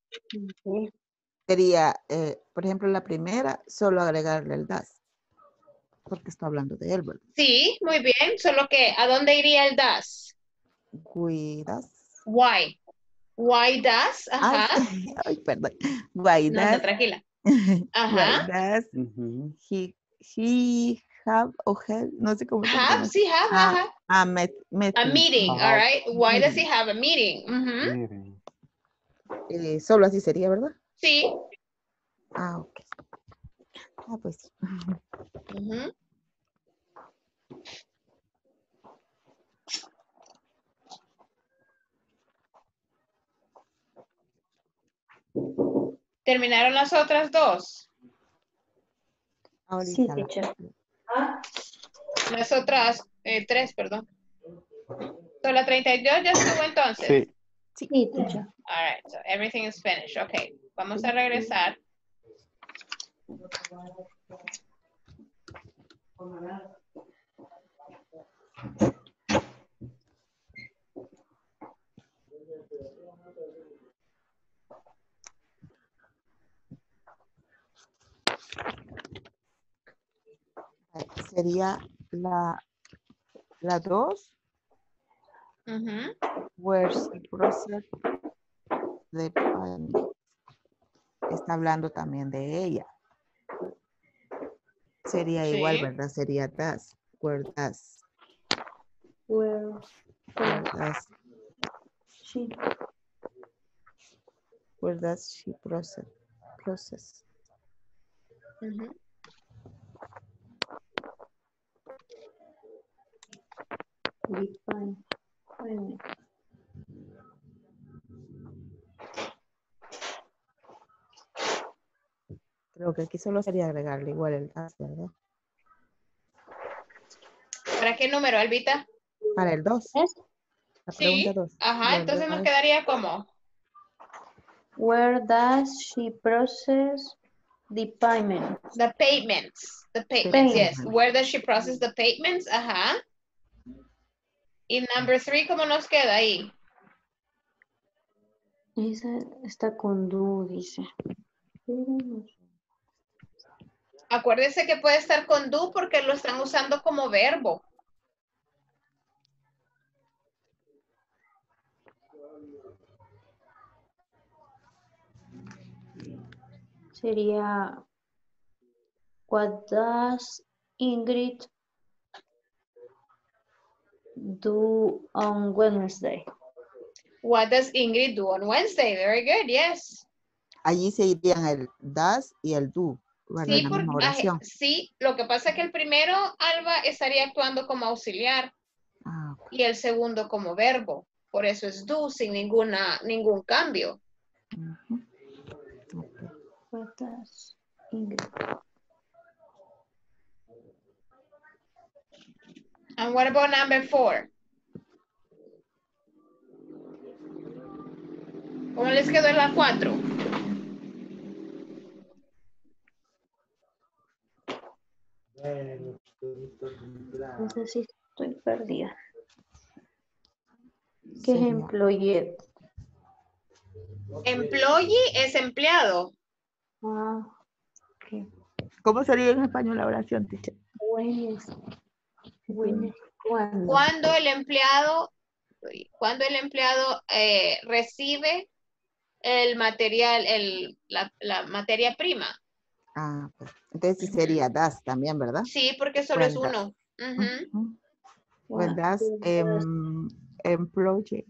Sería, por ejemplo, la primera, solo agregarle el does. Porque está hablando de él, ¿verdad? Sí, muy bien. Solo que, ¿a dónde iría el does? Cuidas. Why. Why does? Ajá. Ay, perdón. Why does. No, tranquila. Ajá. Why does he have o have, no sé cómo se llama. Have, sí, have, ajá. A meeting, all right. Why does he have a meeting? Solo así sería, ¿verdad? Sí. Ah, ok. Ah, pues. ¿Terminaron las otras dos? Sí, teacher. Las otras tres, perdón. So, la 32 ya estuvo entonces. Sí. Sí, teacher. All right, so everything is finished. Okay, vamos a regresar. Sería la 2, where she processed the payment. Está hablando también de ella. Sería igual, ¿verdad? Sería does. Where does. Where does. Where does she process. Define. Creo que aquí solo sería agregarle igual el does, ¿verdad? ¿Para qué número, Albita? Para el 2. La pregunta 2. Ajá, entonces nos quedaría como. Where does she process the payment? The payments. The payments, yes. Where does she process the payments? Ajá. Y number 3, ¿cómo nos queda ahí? Esa está con do, dice. Acuérdense que puede estar con do porque lo están usando como verbo. Sería, what does Ingrid do on Wednesday? What does Ingrid do on Wednesday? Very good, yes. Allí se irían el does y el do. Bueno, Sí, en la misma oración. sí, lo que pasa es que el primero, Alba, estaría actuando como auxiliar y el segundo como verbo. Por eso es do sin ningún cambio. What does Ingrid? And what about number 4? ¿Cómo les quedó en la 4? No sé si estoy perdida. ¿Qué es employee? Employee es empleado. Okay. ¿Cómo sería en español la oración, teacher? Cuando el empleado recibe el material, la materia prima. Pues. Entonces sí sería does también, ¿verdad? Sí, porque solo es uno. When does employee.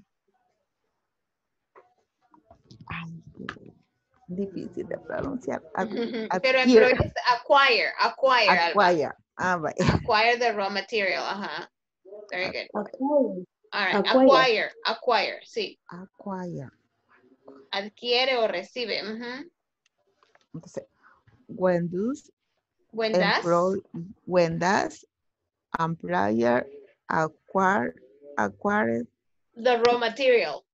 Ay, difícil de pronunciar. Pero employee es acquire. Acquire. Acquire the raw material. Ajá. Very good. All right. Acquire, sí. Acquire. Adquiere o recibe. Entonces, when does employer acquire the raw material.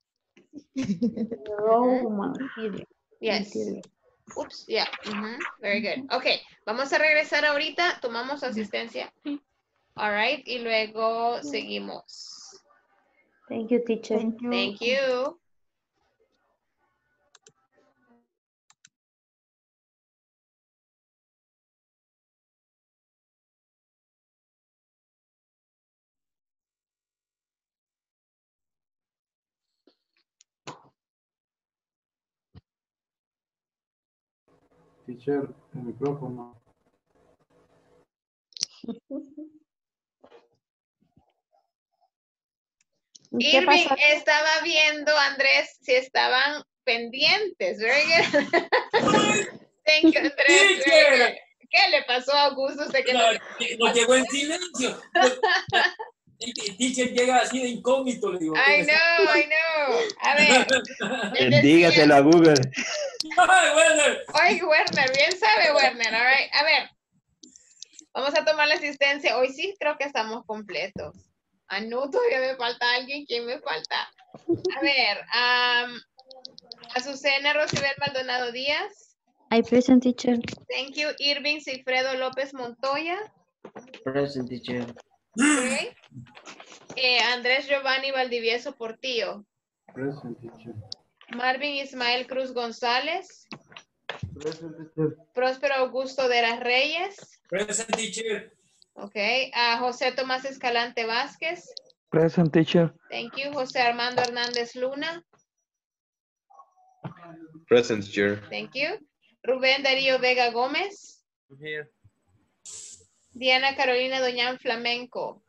Raw material. Yes. Oops, yeah. Very good. Okay, vamos a regresar ahorita. Tomamos asistencia. All right, y luego seguimos. Thank you, teacher. Thank you. Teacher, el micrófono. Irving estaba viendo, Andrés, si estaban pendientes. Very good. Thank you, Andrés. Very good. ¿Qué le pasó a Augusto? Usted que nos llegó en silencio. El teacher llega así de incógnito, le digo. I know. A ver. Dígaselo a Google. Oye, Werner, bien sabe Werner. All right. A ver. Vamos a tomar la asistencia. Hoy sí creo que estamos completos. Ah, no, todavía me falta alguien. ¿Quién me falta? A ver, Azucena Rosibel Maldonado Díaz. I present, teacher. Thank you. Irving Cifredo López Montoya. Present, teacher. Okay. Andrés Giovanni Valdivieso Portillo. Present, teacher. Marvin Ismael Cruz González. Present, teacher. Próspero Augusto de las Reyes. Present, teacher. Ok. José Tomás Escalante Vázquez. Present, teacher. Thank you. José Armando Hernández Luna. Present, teacher. Thank you. Rubén Darío Vega Gómez. I'm here. Diana Carolina Doñán Flamenco.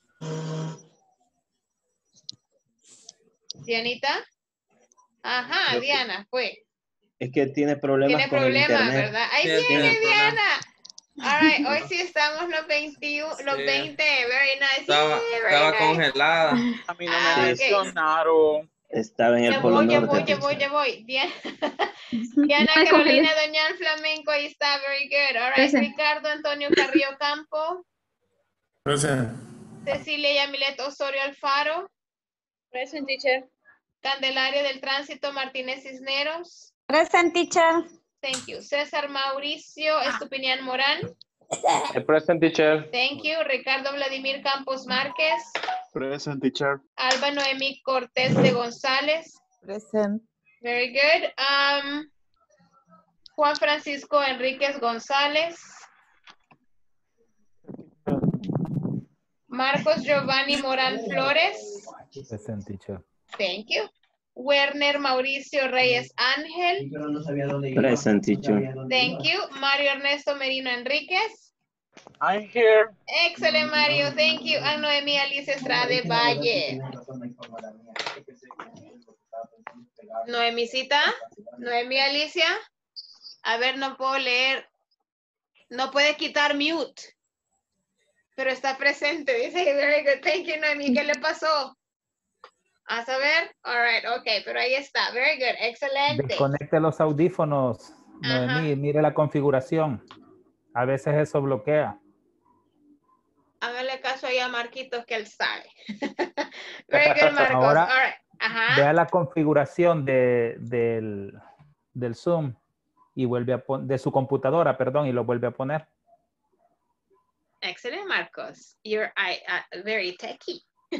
Dianita. Ajá, Creo que- Diana, fue. Es que tiene problemas Tiene con el problemas, internet. ¿verdad? Ahí Sí, viene tiene Diana. All right, hoy sí estamos los 21, los Sí. 20. Very nice. Estaba, Yeah, very estaba nice. congelada. A mí no Ah, me ok. mencionaron. Estaba en el Ya Polo voy, ya Norte. voy, ya voy, teacher. ya voy. Diana Me Carolina congelé. Doñán Flamenco, ahí está, very good. All right, Present. Ricardo Antonio Carrillo Campo. Present. Cecilia Yamilet Osorio Alfaro. Present, teacher. Candelaria del Tránsito Martínez Cisneros. Present, teacher. Thank you. César Mauricio Estupinián Morán. Present, teacher. Thank you. Ricardo Vladimir Campos Márquez. Present, teacher. Alba Noemí Cortés de González. Present. Very good. Juan Francisco Enríquez González. Marcos Giovanni Morán Flores. Present, teacher. Thank you. Werner Mauricio Reyes Ángel. Present, teacher. Thank you. Mario Ernesto Merino Enríquez. I'm here. Excellent, Mario. Thank you. And Noemí Alicia Estrade Valle. Noemicita. Noemí Alicia. A ver, no puedo leer. No puede quitar mute. Pero está presente. Dice, very good. Thank you, Noemí. ¿Qué le pasó? A saber. All right. Ok, pero ahí está. Very good. Excelente. Desconecte los audífonos, Ajá. Noemí, mire la configuración. A veces eso bloquea. Hágale caso ahí a Marquitos que él sabe. Very good, Marcos. Ahora, All right. Ajá. vea la configuración del Zoom y vuelve a de su computadora, perdón, y lo vuelve a poner. Excellent, Marcos. You're very techy.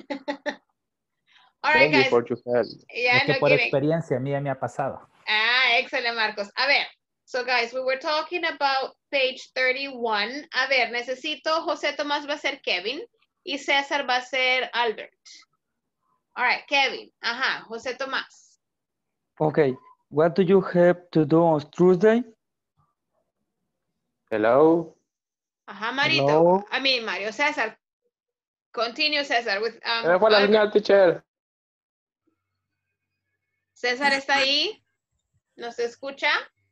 All right, Thank you guys. for your help. Ya Es que no por quieren. experiencia mía me ha pasado. Excellent, Marcos. A ver. So, guys, we were talking about page 31. A ver, necesito, José Tomás va a ser Kevin y César va a ser Albert. All right, Kevin. Ajá, José Tomás. Okay, what do you have to do on Tuesday? Hello. Ajá, Marito. Hello. I mean, Mario. César. Continue, César. With, Se me fue la Albert. señal, teacher. César está ahí. ¿Nos escucha?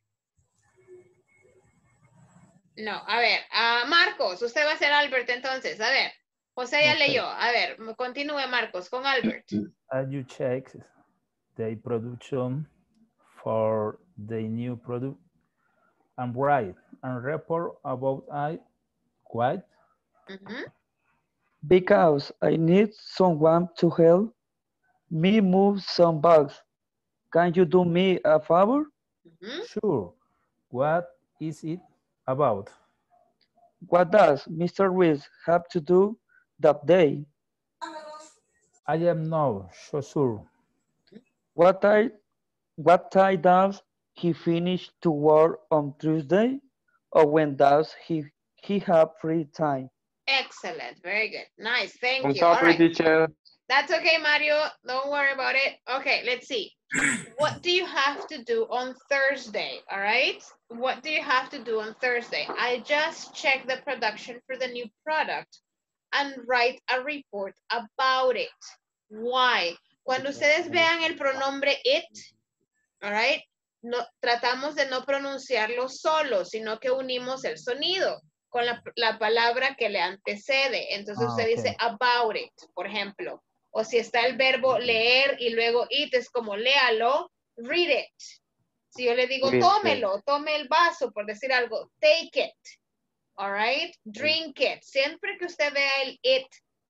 No, a ver, Marcos, usted va a ser Albert entonces, a ver, José ya Okay. leyó, a ver, continúe Marcos con Albert. You check the production for the new product and write and report about what? Ujú. Because I need someone to help me move some bags. Can you do me a favor? Ujú. Sure. What is it about? What does Mr. Ruiz have to do that day? I am not so sure. What time does he finish to work on Tuesday? Or when does he have free time? Excellent, very good, nice, thank I'm you. All sorry, right. teacher. That's okay, Mario, don't worry about it. Okay, let's see. What do you have to do on Thursday, all right? What do you have to do on Thursday? I just checked the production for the new product and write a report about it. Why? Cuando ustedes vean el pronombre it, all right, no, tratamos de no pronunciarlo solo, sino que unimos el sonido con la palabra que le antecede. Entonces usted dice about it, por ejemplo. O si está el verbo leer y luego it, es como léalo, read it. Si yo le digo Read it. tómelo, tome el vaso, por decir algo, take it. All right, drink it. Siempre que usted vea el it,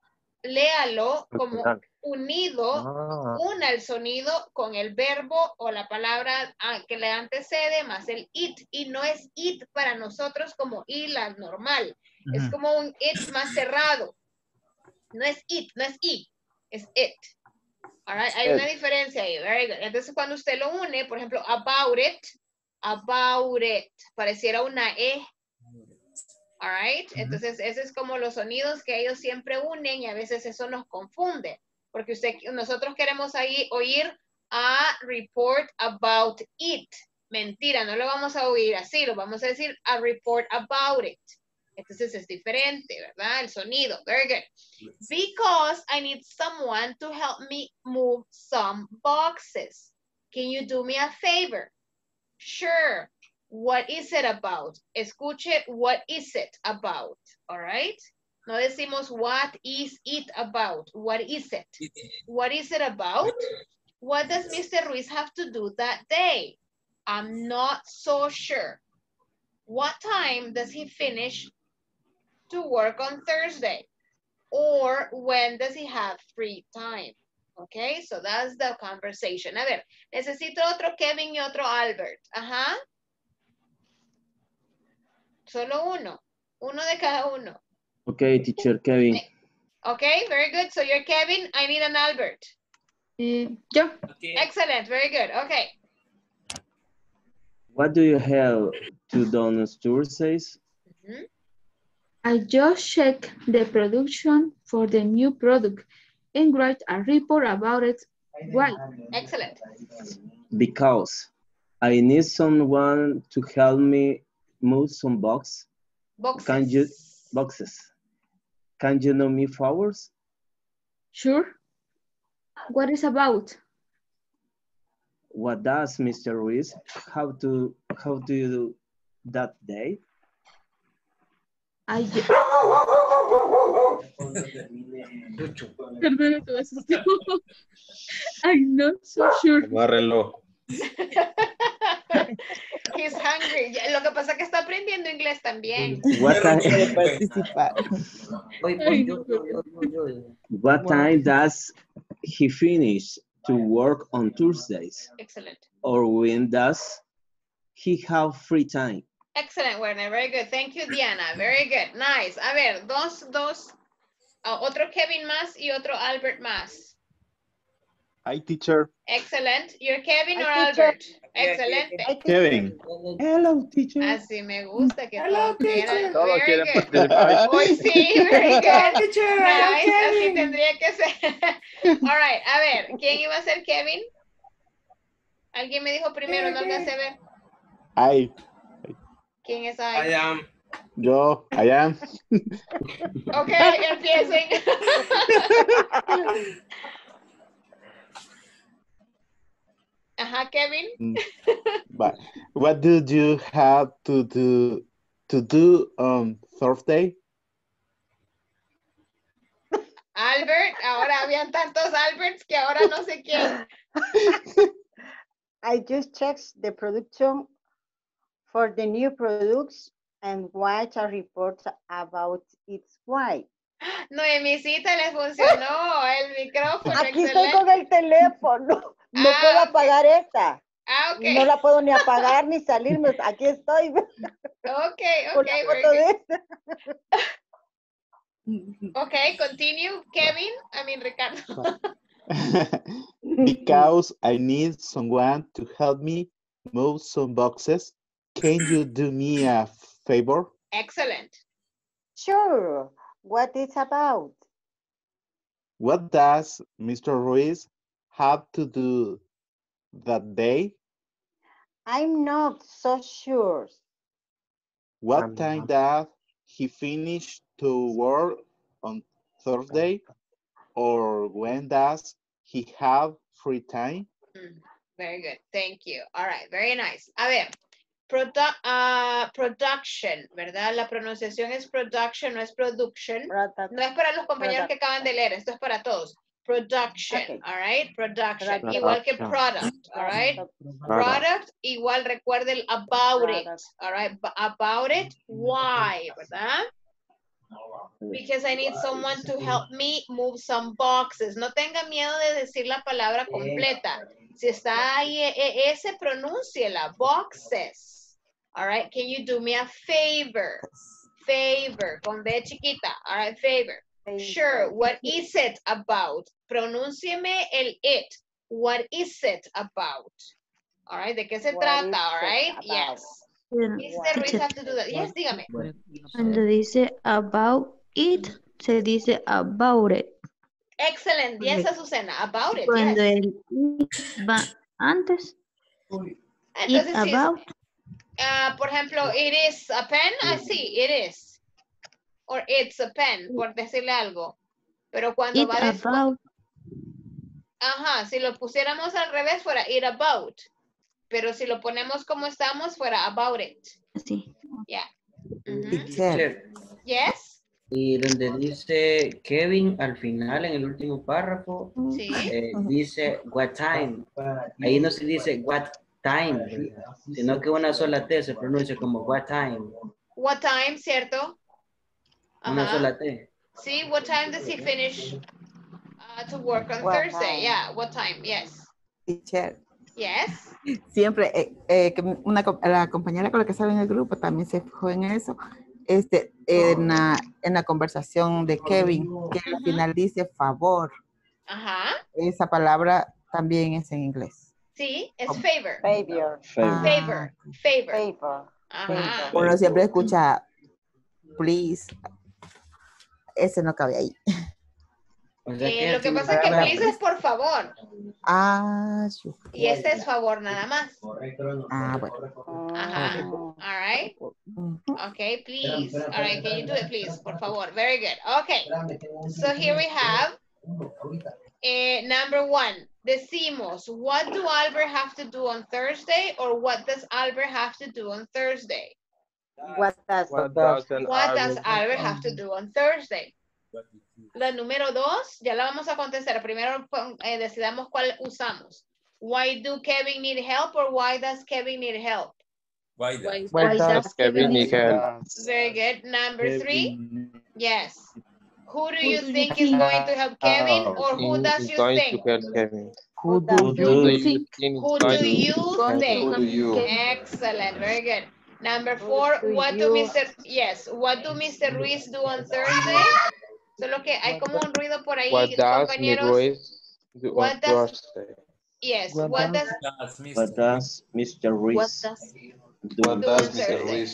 léalo como unido, una el sonido con el verbo o la palabra que le antecede más el it, y no es it para nosotros como i la normal, es como un it más cerrado, no es it, no es i, es it. All right? Hay una diferencia ahí, very good. Entonces cuando usted lo une, por ejemplo, about it, pareciera una e. All right? Entonces, ese es como los sonidos que ellos siempre unen y a veces eso nos confunde. Porque nosotros queremos ahí oír a report about it. Mentira, no lo vamos a oír así, lo vamos a decir a report about it. Entonces es diferente, ¿verdad? El sonido. Very good. Because I need someone to help me move some boxes. Can you do me a favor? Sure. What is it about? Escuche, what is it about? All right? No decimos what is it about. What is it? What is it about? What does Mr. Ruiz have to do that day? I'm not so sure. What time does he finish to work on Thursday? Or when does he have free time? Okay, so that's the conversation. A ver, necesito otro Kevin y otro Albert. Ajá. Solo uno de cada uno. Okay, teacher Kevin. Okay, very good. So you're Kevin, I need an Albert. Yo. Okay. Excellent, very good. Okay. What do you have to do on Thursdays? I just check the production for the new product and write a report about it. Why? Excellent. Because I need someone to help me move some boxes. Boxes. Can you know me flowers? Sure. What is about? What does Mr. Ruiz how do you do that day? I'm not so sure. Agárrenlo. He's hungry. Lo que pasa es que está aprendiendo inglés también. What time does he finish to work on Tuesdays? Excellent. Or when does he have free time? Excellent, Werner. Very good. Thank you, Diana. Very good. Nice. A ver, otro Kevin más y otro Albert más. Hi, teacher. Excellent. You're Kevin or Albert? Excelente. Kevin. Hello, teacher. Así me gusta que todos quieran. Todos Very quieren good. participar. Hoy sí, very good. Teacher, Nice. Kevin. Así tendría que ser. All right. A ver, ¿quién iba a ser Kevin? Alguien me dijo primero, no alcancé a ver. Hi. ¿Quién es ahí? I am. Yo, I am. Ok, empiecen. Ajá, Kevin. But what do you have to do on Thursday? Albert, ahora habían tantos Alberts que ahora no sé quién. I just checked the production for the new products and watch a report about its why. Noemisita le funcionó el micrófono. Aquí excelente. estoy con el teléfono. No puedo apagar esta. Ah, ok. No la puedo ni apagar ni salirme. Aquí estoy. Ok, Con ok. la very foto de good. esta. Ok, continue. Kevin, Ricardo. Because I need someone to help me move some boxes. Can you do me a favor? Excellent. Sure. What it's about? What does Mr. Ruiz have to do that day? I'm not so sure. What time does he finish to work on Thursday? Or when does he have free time? Very good. Thank you. All right. Very nice. A ver. Production, ¿verdad? La pronunciación es production, no es production. No es para los compañeros que acaban de leer, esto es para todos. Production, okay. All right? Production, igual que product, all right? Product, igual recuerde el about it, all right? About it, why, ¿verdad? Because I need someone to help me move some boxes. No tenga miedo de decir la palabra completa. Si está ahí ese, pronúnciela. Boxes. All right. Can you do me a favor? Favor. Con B chiquita. All right. Favor. Sure. What is it about? Pronúncieme el it. What is it about? All right. ¿De qué se trata? All right. Yes. Mr. Ruiz have to do that. Yes, dígame. Cuando dice about it, se dice about it. Excellent. Yes, Azucena. About it. Cuando Yes. el it va antes, Entonces, it si es, about, por ejemplo, it is a pen. I see, it is. Or it's a pen, por decirle algo. Pero cuando it va después. about, Ajá, si lo pusiéramos al revés fuera it about. Pero si lo ponemos como estamos fuera about it. sí. Yeah. Teacher, Yes. y donde dice Kevin al final en el último párrafo, Sí. dice what time. Ahí no se dice what time, ¿verdad? Sino que una sola T se pronuncia como what time. What time, ¿cierto? Una Ajá. sola T. Sí, what time does he finish to work on What Thursday? time? Yeah, what time? Yes. Teacher, Yes. siempre que la compañera con la que estaba en el grupo también se fijó en eso. En la conversación de Kevin, que al final dice favor. Ajá. Esa palabra también es en inglés. Sí, es favor. Favor. Favor. Favor. Favor. Ajá. Uno siempre escucha please. Ese no cabe ahí. O sea Lo que pasa es que please es por favor. Sí. Y este es favor nada más. Bueno. Ajá. All right. Okay, please. All right, can you do it, please? Por favor. Very good. Okay. So here we have number 1. Decimos, what do Albert have to do on Thursday? Or what does Albert have to do on Thursday? What does Albert have to do on Thursday? La número 2, ya la vamos a contestar. Primero decidamos cuál usamos. Why do Kevin need help or why does Kevin need help? Why does Kevin need help? Very good. Number 3, yes. Who do you think is going to help Kevin or who does you think? Who do you think? Who do you think? Excellent, very good. Number 4, what do Mr. Ruiz do on Thursday? Solo que hay como un ruido por ahí, What does compañeros. Ruiz do on Thursday? Yes, what does Mr. Ruiz do on Thursday?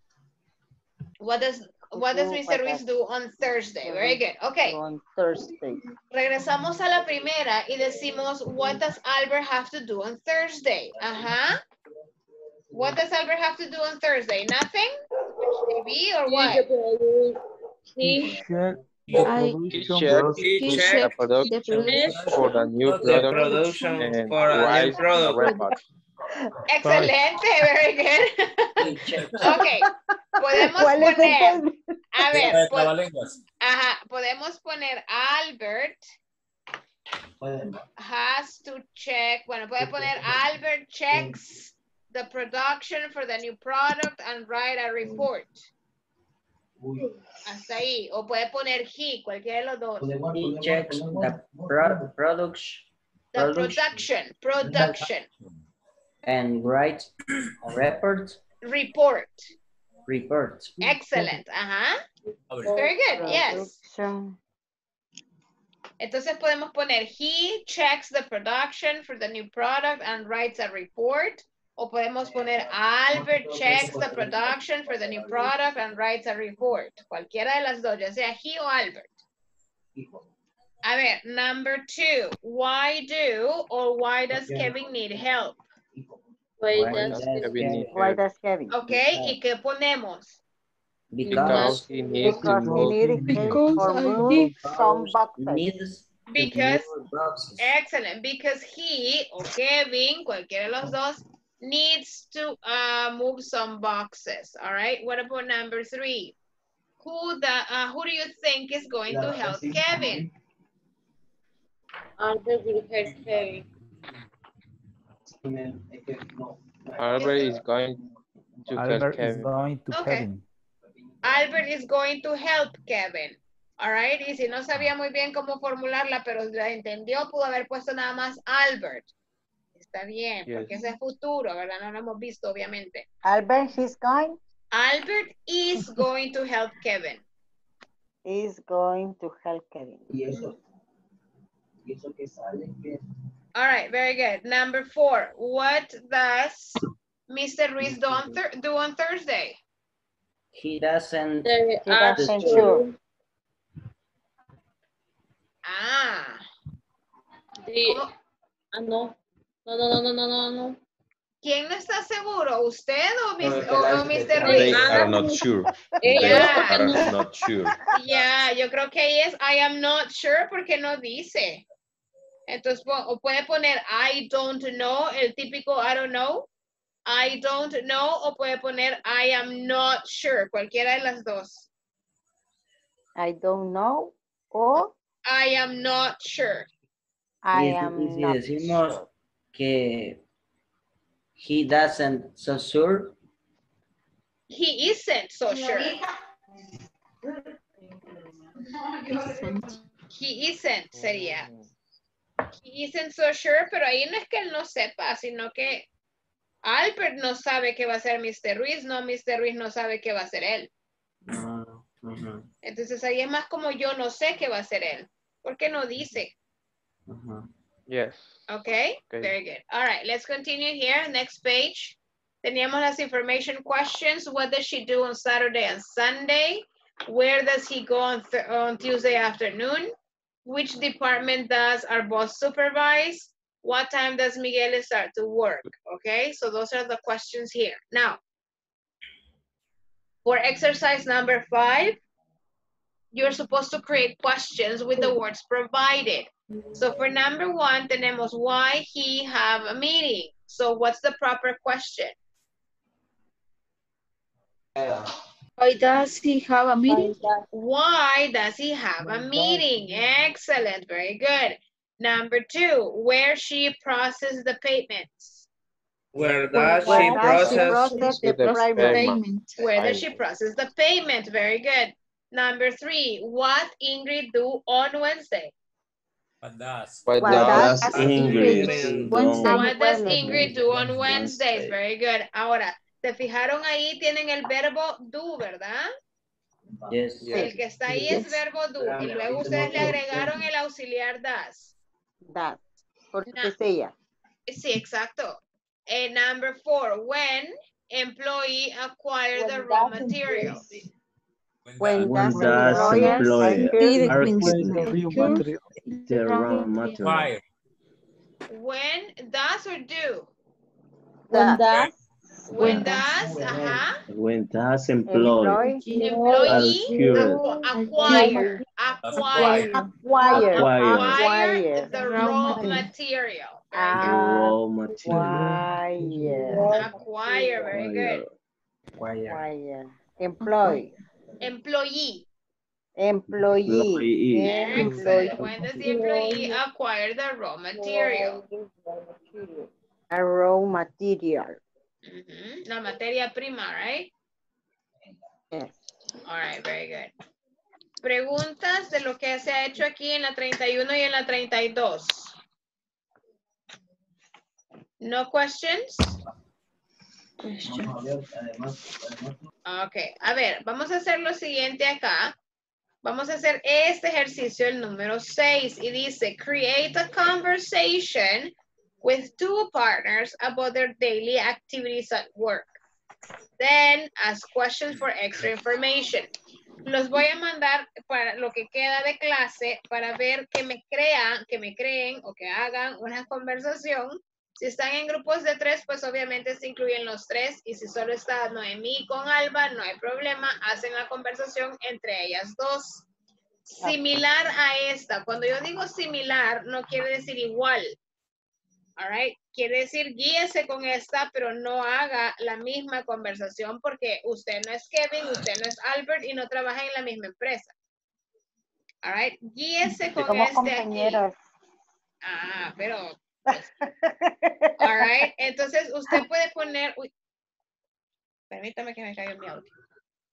What does Mr. Ruiz do on Thursday? Very good. Okay. On Thursday. Regresamos a la primera y decimos, what does Albert have to do on Thursday? Ajá. What does Albert have to do on Thursday? Nothing? TV or what? He check the production for the new product and write a report. Excelente, very good. Okay, podemos poner, a ver, podemos poner Albert has to check, bueno, puede poner Albert checks the production for the new product and write a report. Hasta ahí, o puede poner he, cualquiera de los dos. He checks the production and writes a report. Excellent. Ajá. Very good. Yes. Entonces podemos poner he checks the production for the new product and writes a report. O podemos poner Albert checks the production for the new product and writes a report. Cualquiera de las dos, ya sea he o Albert. A ver, number 2. Why do or why does Kevin need help? Why does Kevin? Okay, ¿y qué ponemos? Because he needs to move. Some boxes. Excellent, because he or Kevin, cualquiera de los dos, needs to move some boxes. All right, what about number 3? Who do you think is going to help Kevin? Albert will help Kevin. Albert is going to help Kevin. Kevin. Albert is going to help Kevin. All right, y si no sabía muy bien cómo formularla, pero la entendió, pudo haber puesto nada más Albert. Está bien, porque ese es futuro, ¿verdad? No lo hemos visto, obviamente. Albert, he's going. Albert is going to help Kevin. Is going to help Kevin. Y eso que sale. All right, very good. Number 4. What does Mr. Ruiz do on Thursday? He doesn't. Sure. Ah. No. ¿Quién no está seguro? ¿Usted o Mr. Ruiz? They are not sure. They Yeah. are not sure. Ya, yo creo que ahí es I am not sure porque no dice. Entonces, o puede poner I don't know, el típico I don't know. I don't know, o puede poner I am not sure, cualquiera de las dos. I don't know o I am not sure. I am Y si not decimos sure. que he doesn't so sure. He isn't so sure. He isn't sería. He isn't so sure, pero ahí no es que él no sepa, sino que Albert no sabe qué va a ser Mr. Ruiz, no, Mr. Ruiz no sabe qué va a ser él. Entonces ahí es más como yo no sé qué va a ser él. ¿Por qué no dice? Yes. Okay, very good. All right, let's continue here. Next page. Teníamos las information questions. What does she do on Saturday and Sunday? Where does he go on Tuesday afternoon? Which department does our boss supervise? What time does Miguel start to work? Okay, so those are the questions here. Now, for exercise number 5, you're supposed to create questions with the words provided. So for number 1, tenemos why he have a meeting. So what's the proper question? Why does he have a meeting? Why does he have a meeting? Excellent, very good. Number 2, where she processes the payments. Where does she process the payment? Where does she process the payment? Very good. Number 3, what Ingrid do on Wednesday? What does Ingrid What does Ingrid do on Wednesdays? Very good. Ahora, ¿se fijaron ahí? Tienen el verbo do, ¿verdad? Yes. El que está ahí es verbo do. Y luego ustedes le agregaron el auxiliar das. That. Porque es ella. Sí, exacto. Number 4, when employee acquire the raw materials. When does employer the raw material? When does or do? When does When does, When does employee acquire the raw material. Acquire, very good. Employee. Employee. Employee. When does the employee acquire the raw material? A raw material. La materia prima, right? Yes. All right, very good. Preguntas de lo que se ha hecho aquí en la 31 y en la 32. No questions? Ok, a ver, vamos a hacer lo siguiente acá. Vamos a hacer este ejercicio, el número 6, y dice, create a conversation with 2 partners about their daily activities at work. Then, ask questions for extra information. Los voy a mandar para lo que queda de clase para ver que me creen o que hagan una conversación. Si están en grupos de 3, pues obviamente se incluyen los 3. Y si solo está Noemí con Alba, no hay problema. Hacen la conversación entre ellas 2. Similar a esta. Cuando yo digo similar, no quiere decir igual. All right. Quiere decir guíese con esta, pero no haga la misma conversación porque usted no es Kevin, usted no es Albert y no trabaja en la misma empresa. All right. Guíese con Como este compañeros. aquí. Pero... All right. Entonces usted puede poner... Uy, permítame que me caiga mi audio.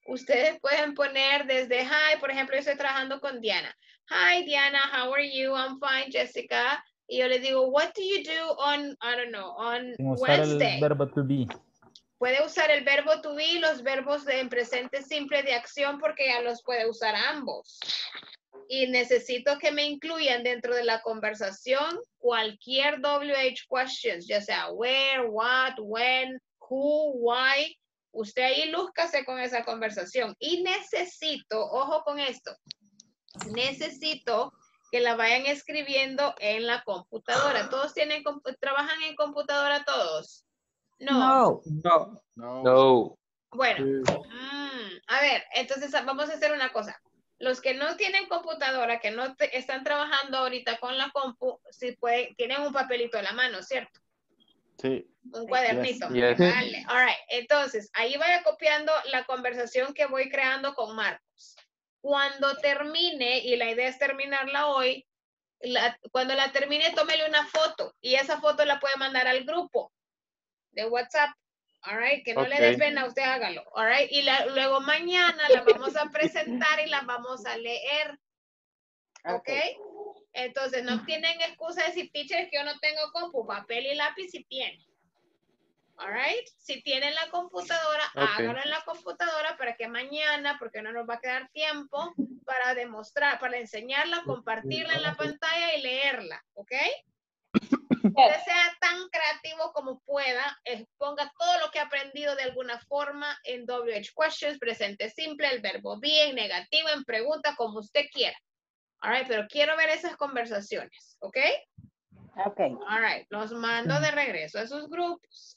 Ustedes pueden poner desde hi, por ejemplo, yo estoy trabajando con Diana. Hi, Diana, how are you? I'm fine, Jessica. Y yo les digo, what do you do on, I don't know, on Sin usar Wednesday? el verbo to be. Puede usar el verbo to be, los verbos en presente simple de acción, porque ya los puede usar ambos. Y necesito que me incluyan dentro de la conversación cualquier WH questions, ya sea where, what, when, who, why. Usted ahí lúzcase con esa conversación. Y necesito, ojo con esto, necesito que la vayan escribiendo en la computadora. ¿Todos trabajan en computadora todos? No. No. No. Bueno, a ver, entonces vamos a hacer una cosa. Los que no tienen computadora, que no están trabajando ahorita con la compu, si tienen un papelito en la mano, ¿cierto? Sí. Un cuadernito. Yes. Vale, all right. Entonces, ahí vaya copiando la conversación que voy creando con Marcos. Cuando termine, y la idea es terminarla hoy, cuando la termine, tómele una foto y esa foto la puede mandar al grupo de WhatsApp. All right, que no le dé pena, usted hágalo. All right, y luego mañana la vamos a presentar y la vamos a leer. Ok. Entonces, no tienen excusa de decir, teacher, que yo no tengo compu, papel y lápiz si tienen. All right, si tienen la computadora, hágalo en la computadora para que mañana, porque no nos va a quedar tiempo para demostrar, para enseñarla, compartirla en la pantalla y leerla. Ok. Que sea tan creativo como pueda, ponga todo lo que ha aprendido de alguna forma en WH questions, presente simple, el verbo be, en negativo, en pregunta, como usted quiera. All right, pero quiero ver esas conversaciones, ¿ok? Ok. All right, los mando de regreso a sus grupos.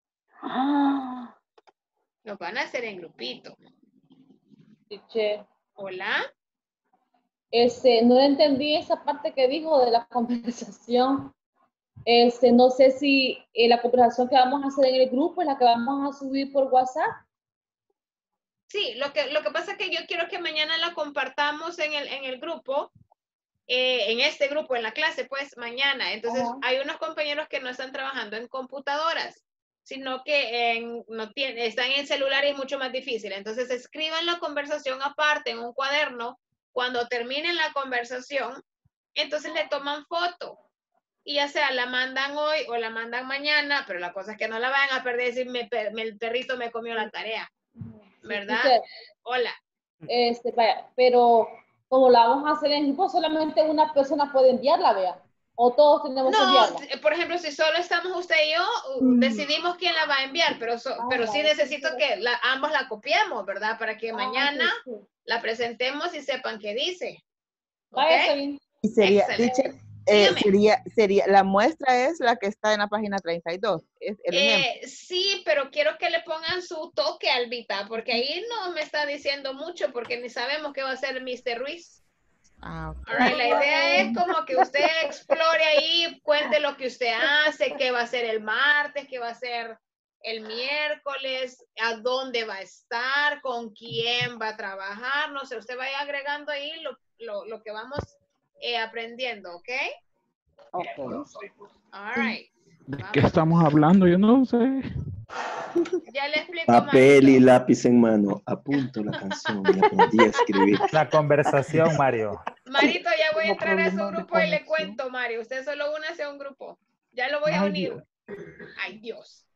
Los van a hacer en grupito. Teacher. Hola. No entendí esa parte que dijo de la conversación. No sé si la conversación que vamos a hacer en el grupo es la que vamos a subir por WhatsApp. Sí, lo que pasa es que yo quiero que mañana la compartamos en el grupo, en este grupo, en la clase, pues mañana. Entonces, hay unos compañeros que no están trabajando en computadoras, sino que están en celular y es mucho más difícil. Entonces, escriban la conversación aparte en un cuaderno. Cuando terminen la conversación, entonces le toman foto. Y ya sea la mandan hoy o la mandan mañana, pero la cosa es que no la vayan a perder y decir, el perrito me comió la tarea. ¿Verdad? Teacher, hola. Vaya, pero como la vamos a hacer en grupo, solamente una persona puede enviarla, vea. O todos tenemos que enviarla. No, por ejemplo, si solo estamos usted y yo, decidimos quién la va a enviar, pero sí necesito que ambos la copiemos, ¿verdad? Para que mañana la presentemos y sepan qué dice. ¿Okay? Y sería, teacher, sería, la muestra es la que está en la página 32, es el ejemplo. Sí, pero quiero que le pongan su toque, Albita, porque ahí no me está diciendo mucho, porque ni sabemos qué va a hacer Mr. Ruiz. All right, la idea es como que usted explore ahí, cuente lo que usted hace, qué va a hacer el martes, qué va a hacer el miércoles, a dónde va a estar, con quién va a trabajar, no sé, usted vaya agregando ahí lo que vamos aprendiendo, ¿ok? Ok. All right. ¿De qué estamos hablando? Yo no sé. Ya le explico. Papel y lápiz en mano. Apunto la canción y aprendí a escribir. La conversación, Mario. Marito, ya voy a entrar a su grupo y le cuento, Mario. Usted solo únase a un grupo. Ya lo voy a unir. Dios. Ay, Dios.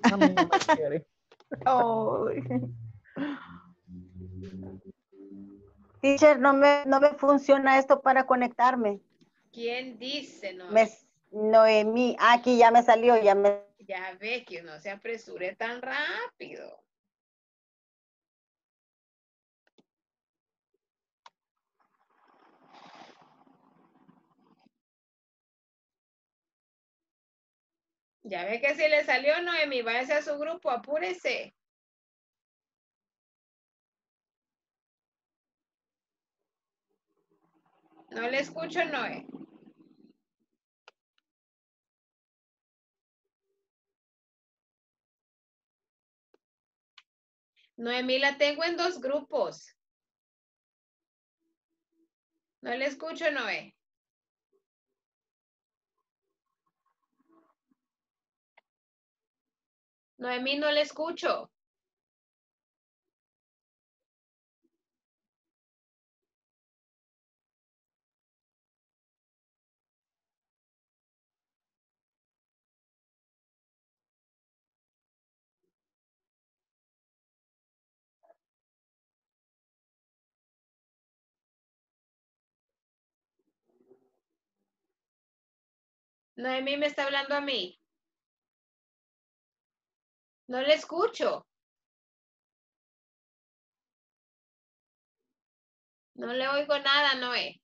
Teacher, no me funciona esto para conectarme. ¿Quién dice? No. Noemí. Aquí ya me salió, Ya ve que no se apresure tan rápido. Ya ve que si le salió Noemí, váyase a su grupo, apúrese. No le escucho, Noé. Noemí, la tengo en 2 grupos. No le escucho, Noé. Noemí, no le escucho. Noemí me está hablando a mí. No le escucho. No le oigo nada, Noé.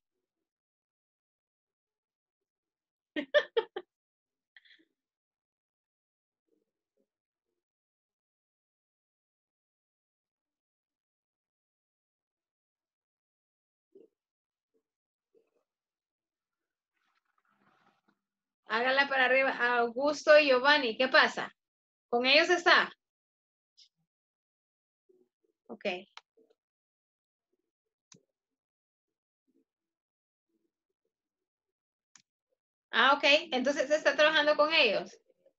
Hágala para arriba. Augusto y Giovanni, ¿qué pasa? ¿Con ellos está? Ok. Ok. Entonces se está trabajando con ellos.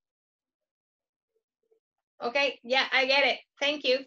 Ok, yeah, I get it. Thank you.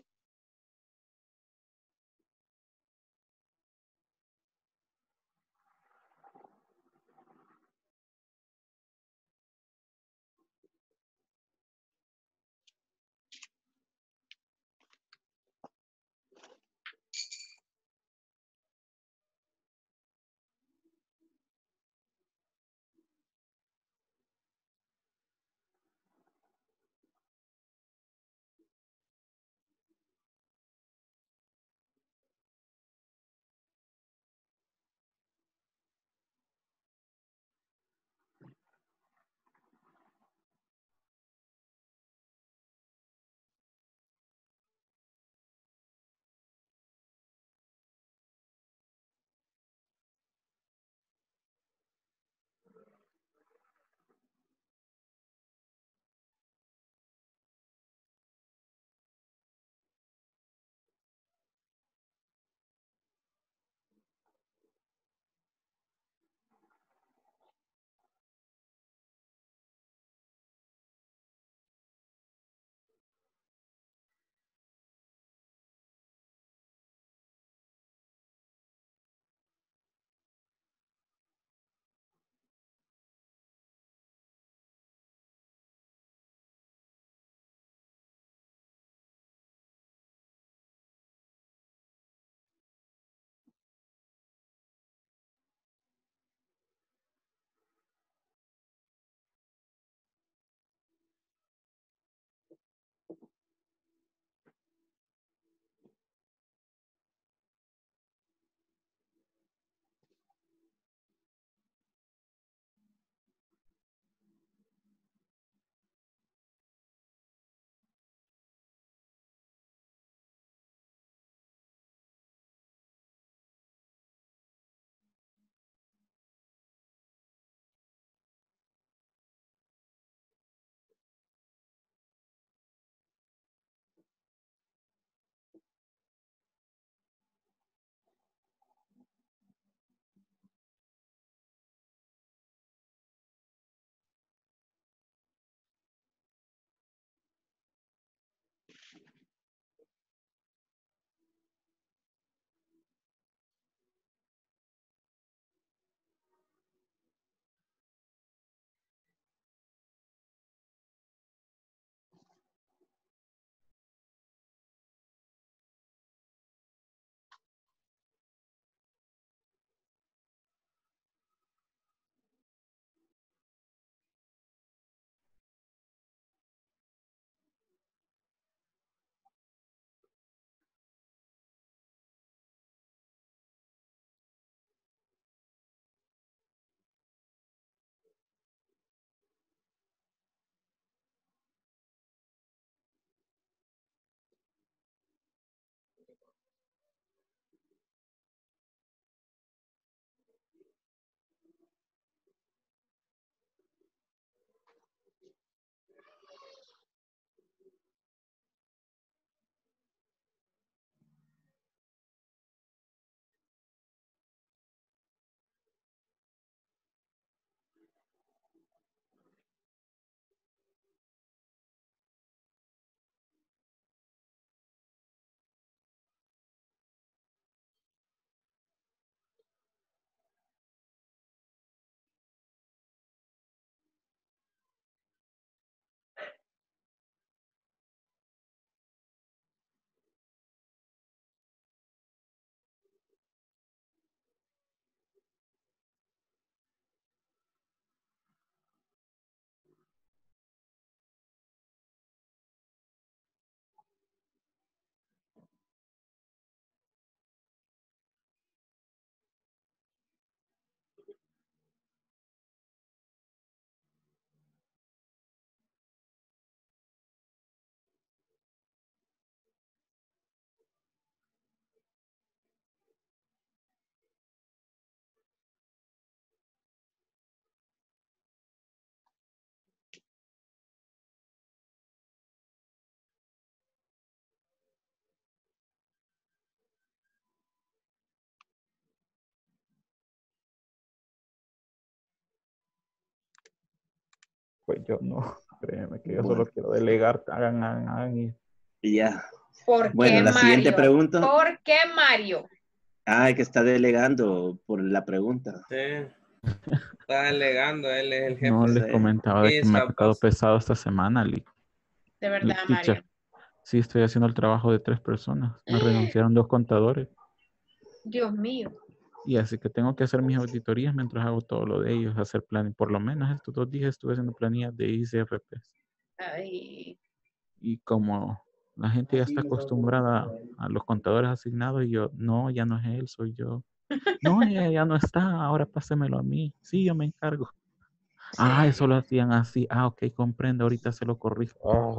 Pues yo no, créeme que yo solo quiero delegar, hagan. Y ya. ¿Por Bueno, qué, la siguiente Mario? pregunta. ¿Por qué, Mario? Que está delegando por la pregunta. Sí. Está delegando, él es el jefe. No, les comentaba de que me ha tocado pesado esta semana, Lee. De verdad, Teacher, Mario. sí, estoy haciendo el trabajo de 3 personas. Me renunciaron 2 contadores. Dios mío. Y así que tengo que hacer mis auditorías mientras hago todo lo de ellos, hacer planning. Por lo menos estos 2 días estuve haciendo planillas de ICFP. Ay. Y como la gente ya está acostumbrada a los contadores asignados y yo, no, ya no es él, soy yo. No, ya no está, ahora pásemelo a mí. Sí, yo me encargo. Sí. Eso lo hacían así. Ok, comprendo, ahorita se lo corrijo. Oh.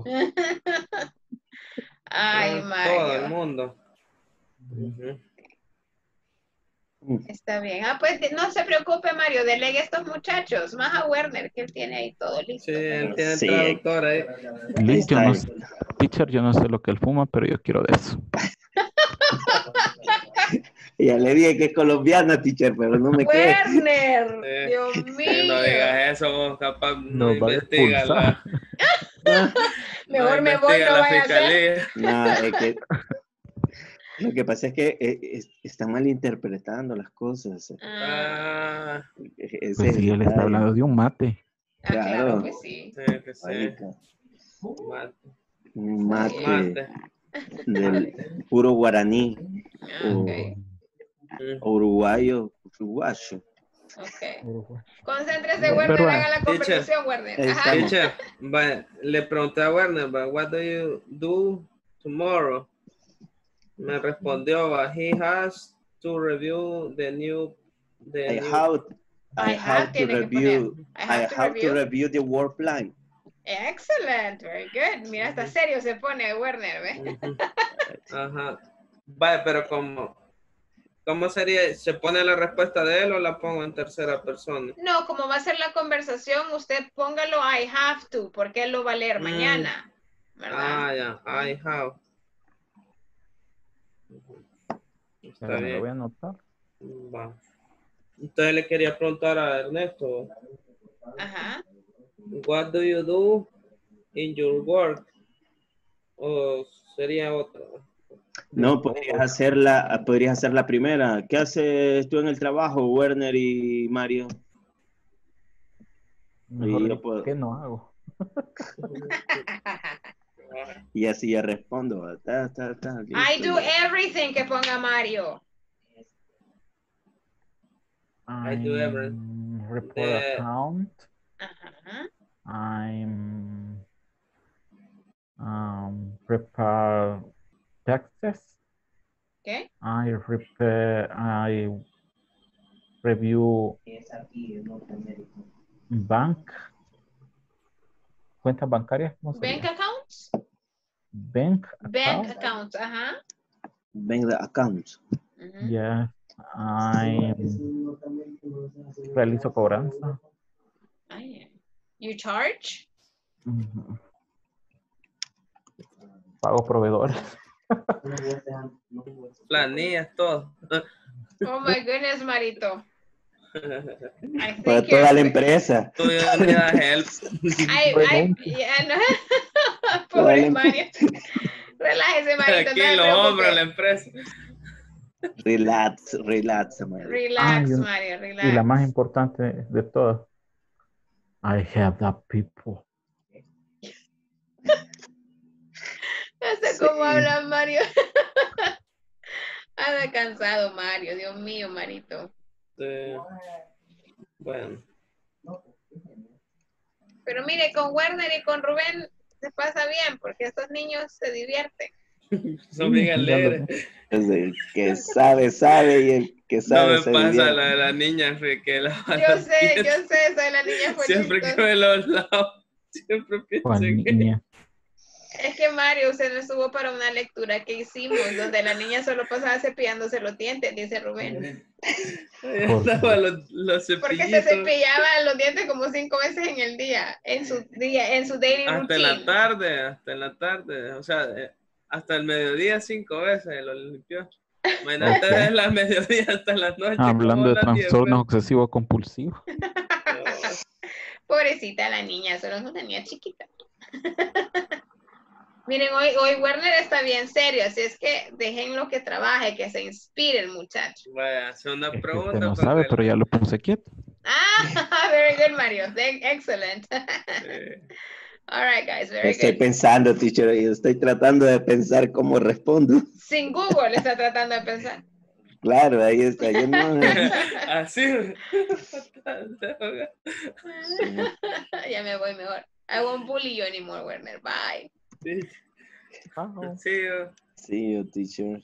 Ay, Mario. Todo el mundo. Está bien. Pues no se preocupe, Mario, delegue a estos muchachos, más a Werner, que él tiene ahí todo listo. Sí, él tiene el traductor ahí. Lee, yo no sé, teacher, yo no sé lo que él fuma, pero yo quiero de eso. Ya le dije que es colombiana, teacher, pero no me cree. Werner, Dios mío. No digas eso, capaz no investiga Mejor me voy, no vaya a ser. No, es que lo que pasa es que están malinterpretando las cosas. Pues sí, él está hablando de un mate. Claro, pues sí. Un mate del puro guaraní o uruguayo. Okay. Concéntrese, Werner, haga la conversación, Werner. Teacher, le pregunté a Werner, what do you do tomorrow? Me respondió, he has to review I have to review the work plan. Excellent, very good. Mira, hasta serio se pone Werner, ¿ves? Ajá. Vale, pero ¿cómo sería? ¿Se pone la respuesta de él o la pongo en tercera persona? No, como va a ser la conversación, usted póngalo I have to, porque él lo va a leer mañana, ¿verdad? Ya, I have. Está bien. Lo voy a anotar. Va. Entonces le quería preguntar a Ernesto. Ajá. What do you do in your work? ¿O sería otra? No, podrías hacer la primera. ¿Qué haces tú en el trabajo, Werner y Mario? ¿Qué no hago? Y así ya respondo. I do everything que ponga Mario. I do everything. Report account. Ajá. I'm prepare taxes. Okay. I review bank. ¿Cuentas bancarias? Bank accounts. Bank accounts, ajá. Bank accounts. Yes, realizo cobranza. You charge? Pago proveedores. Planillas, todo. Oh my goodness, Marito. Para toda la empresa. Pobre Mario. Relájese, Marito. Aquí los hombros en la empresa. Relax, Mario. Relax, Mario, relax. Y la más importante de todas. I have the people. No sé cómo habla Mario. Anda cansado, Mario. Dios mío, Marito. Bueno. Pero mire, con Werner y con Rubén se pasa bien porque estos niños se divierten. Son bien alegres. El que sabe y el que sabe no me pasa la de la niña que la yo sé, esa de la niña fue siempre que me lo lavo, siempre pienso que... Es que Mario, usted no estuvo para una lectura que hicimos donde la niña solo pasaba cepillándose los dientes, dice Rubén. Los cepillitos. Porque se cepillaba los dientes como 5 veces en el día, en su daily routine. Hasta en la tarde, o sea, hasta el mediodía 5 veces lo limpió. Imagínate desde la mediodía hasta la noche. Hablando de trastornos obsesivos compulsivos. Pobrecita la niña, solo es una niña chiquita. Miren, hoy Werner está bien serio, así es que déjenlo que trabaje, que se inspire el muchacho. Vaya, hace una Usted pregunta. no sabe, pero ya lo puse quieto. Ah, very good, Mario. Excellent. All right, guys, very Estoy good. pensando, teacher, y estoy tratando de pensar cómo respondo. Sin Google está tratando de pensar. Claro, ahí está. Yo no. Así. Ya me voy mejor. I won't bully you anymore, Werner. Bye. See you. See you, teacher.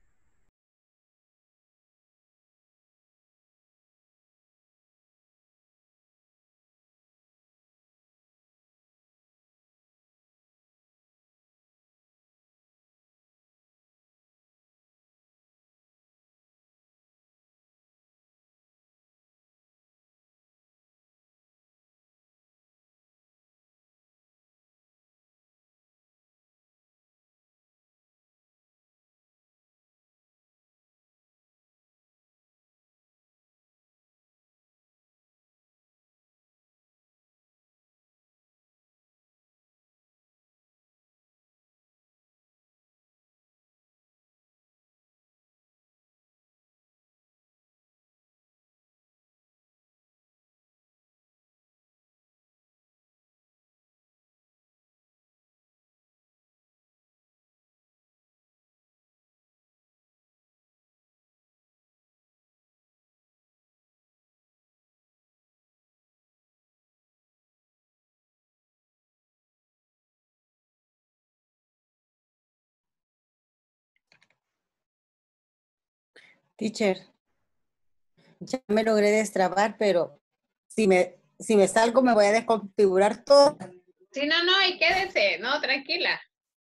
Teacher, ya me logré destrabar, pero si me salgo me voy a desconfigurar todo. Sí, no, y quédese. No, tranquila.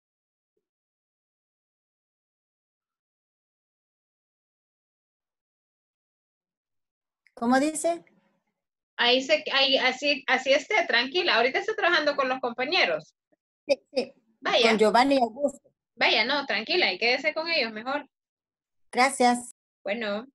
¿Cómo dice? Ahí así esté, tranquila. Ahorita está trabajando con los compañeros. Sí. Vaya. Con Giovanni y Augusto. Vaya, no, tranquila, y quédese con ellos mejor. Gracias. Bueno.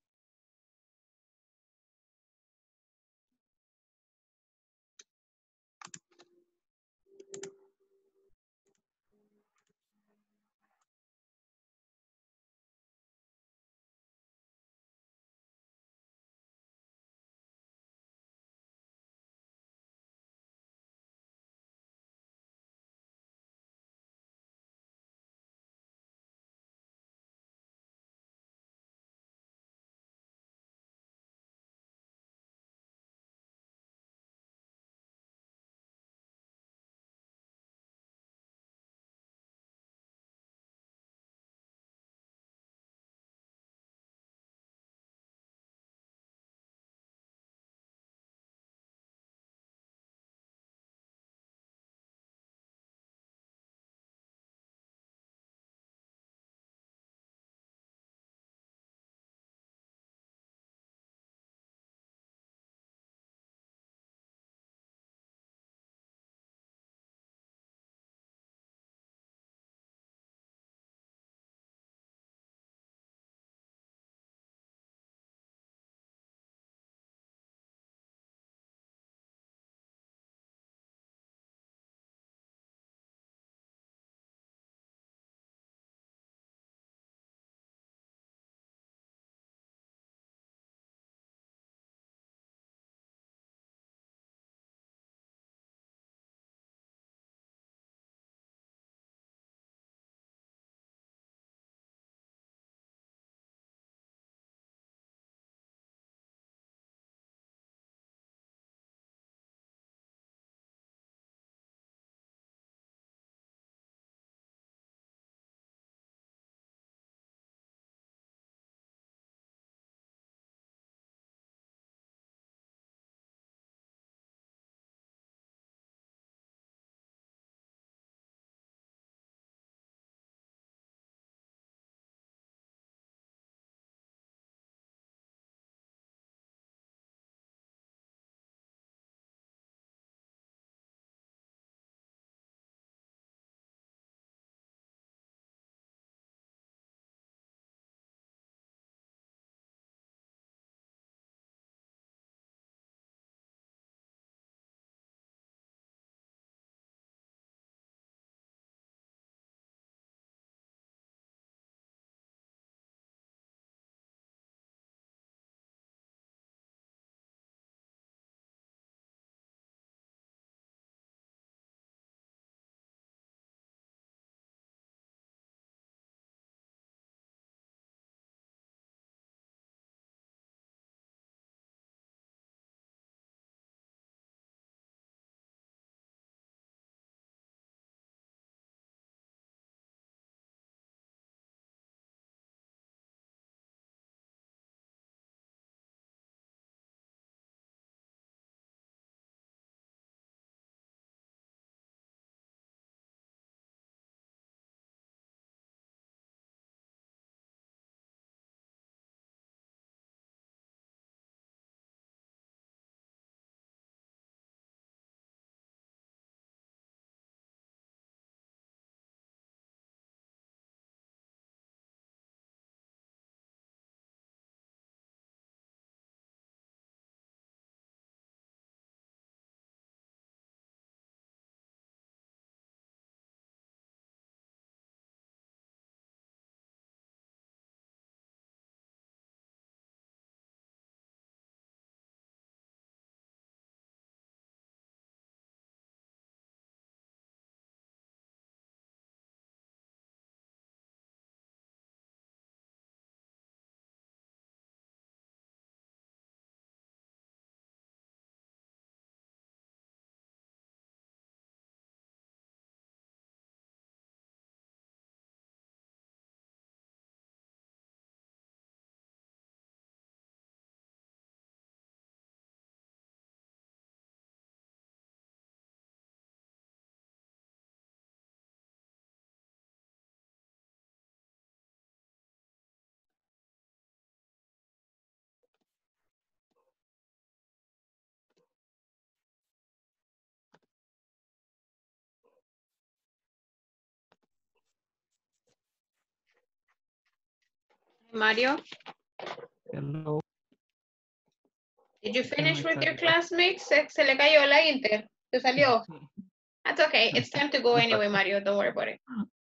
Mario, Hello. did you finish with your classmates? Se le cayó la Inter. Se salió. That's okay. It's time to go anyway, Mario. Don't worry about it.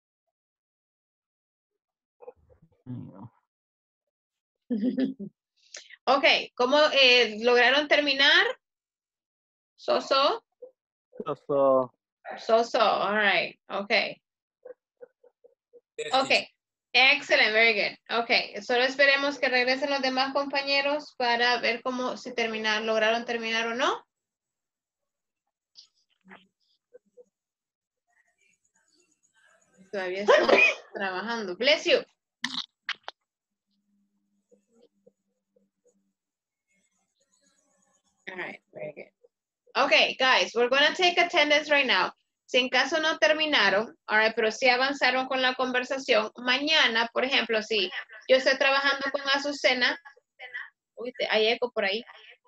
Okay, ¿cómo lograron terminar? So-so? So-so, all right, okay. Okay, excellent, very good. Okay, solo esperemos que regresen los demás compañeros para ver cómo si lograron terminar o no. Todavía estamos trabajando. Bless you. All right, very good. Okay, guys, we're going to take attendance right now. Si en caso no terminaron, all right, pero si avanzaron con la conversación, mañana, por ejemplo, si yo estoy trabajando con Azucena, uy, hay eco por ahí.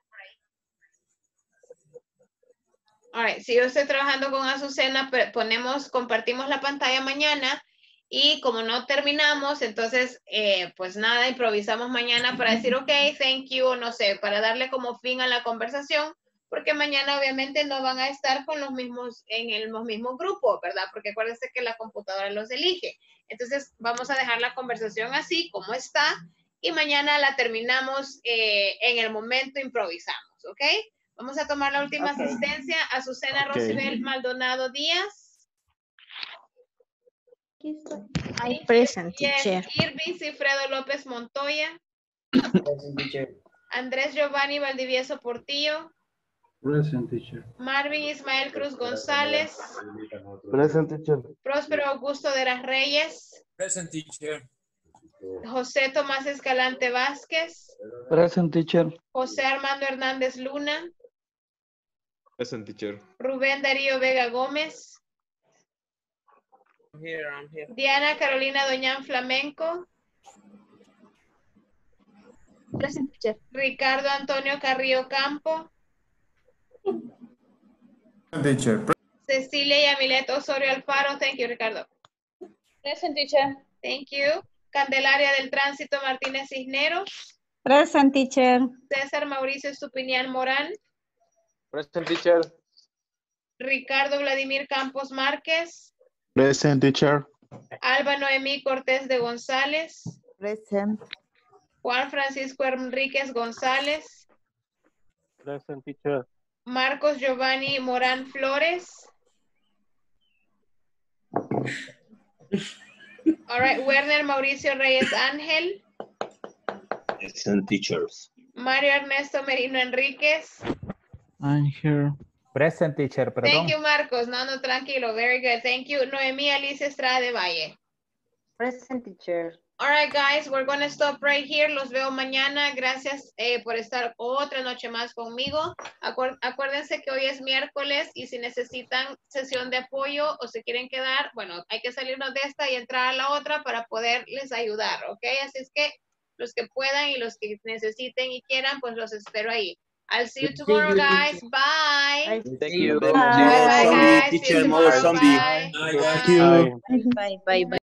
All right, si yo estoy trabajando con Azucena, compartimos la pantalla mañana y como no terminamos, entonces, pues nada, improvisamos mañana para decir, ok, thank you, o no sé, para darle como fin a la conversación, porque mañana obviamente no van a estar con los mismos, en los mismos grupos, ¿verdad? Porque acuérdense que la computadora los elige. Entonces, vamos a dejar la conversación así, como está, y mañana la terminamos en el momento, improvisamos, ¿ok? Vamos a tomar la última asistencia. Azucena Rosibel Maldonado Díaz. I present, teacher. Yes. Irving Cifredo López Montoya. Andrés Giovanni Valdivieso Portillo. Present, teacher. Marvin Ismael Cruz González. Present, teacher. Próspero Augusto de las Reyes. Present, teacher. José Tomás Escalante Vázquez. Present, teacher. José Armando Hernández Luna. Present, teacher. Rubén Darío Vega Gómez. I'm here. Diana Carolina Doñán Flamenco. Present, teacher. Ricardo Antonio Carrillo Campo. Teacher. Cecilia Yamilet Osorio Alfaro. Thank you, Ricardo. Present, teacher. Thank you. Candelaria del Tránsito Martínez Cisneros. Present, teacher. César Mauricio Estupinián Morán. Present, teacher. Ricardo Vladimir Campos Márquez. Present, teacher. Alba Noemí Cortés de González. Present. Juan Francisco Enríquez González. Present, teacher. Marcos Giovanni Morán Flores. All right, Werner Mauricio Reyes Ángel. Present, teachers. Mario Ernesto Merino Enríquez. I'm here. Present, teacher, perdón. Thank you, Marcos. No, tranquilo. Very good. Thank you. Noemí Alicia Estrada de Valle. Present, teacher. All right, guys, we're going to stop right here. Los veo mañana. Gracias por estar otra noche más conmigo. Acuérdense que hoy es miércoles y si necesitan sesión de apoyo o se quieren quedar, bueno, hay que salirnos de esta y entrar a la otra para poderles ayudar, ¿ok? Así es que los que puedan y los que necesiten y quieran, pues los espero ahí. I'll see you tomorrow, guys. Bye. Thank you. Bye, guys. See you tomorrow. Bye. Bye, guys. Bye, bye, bye.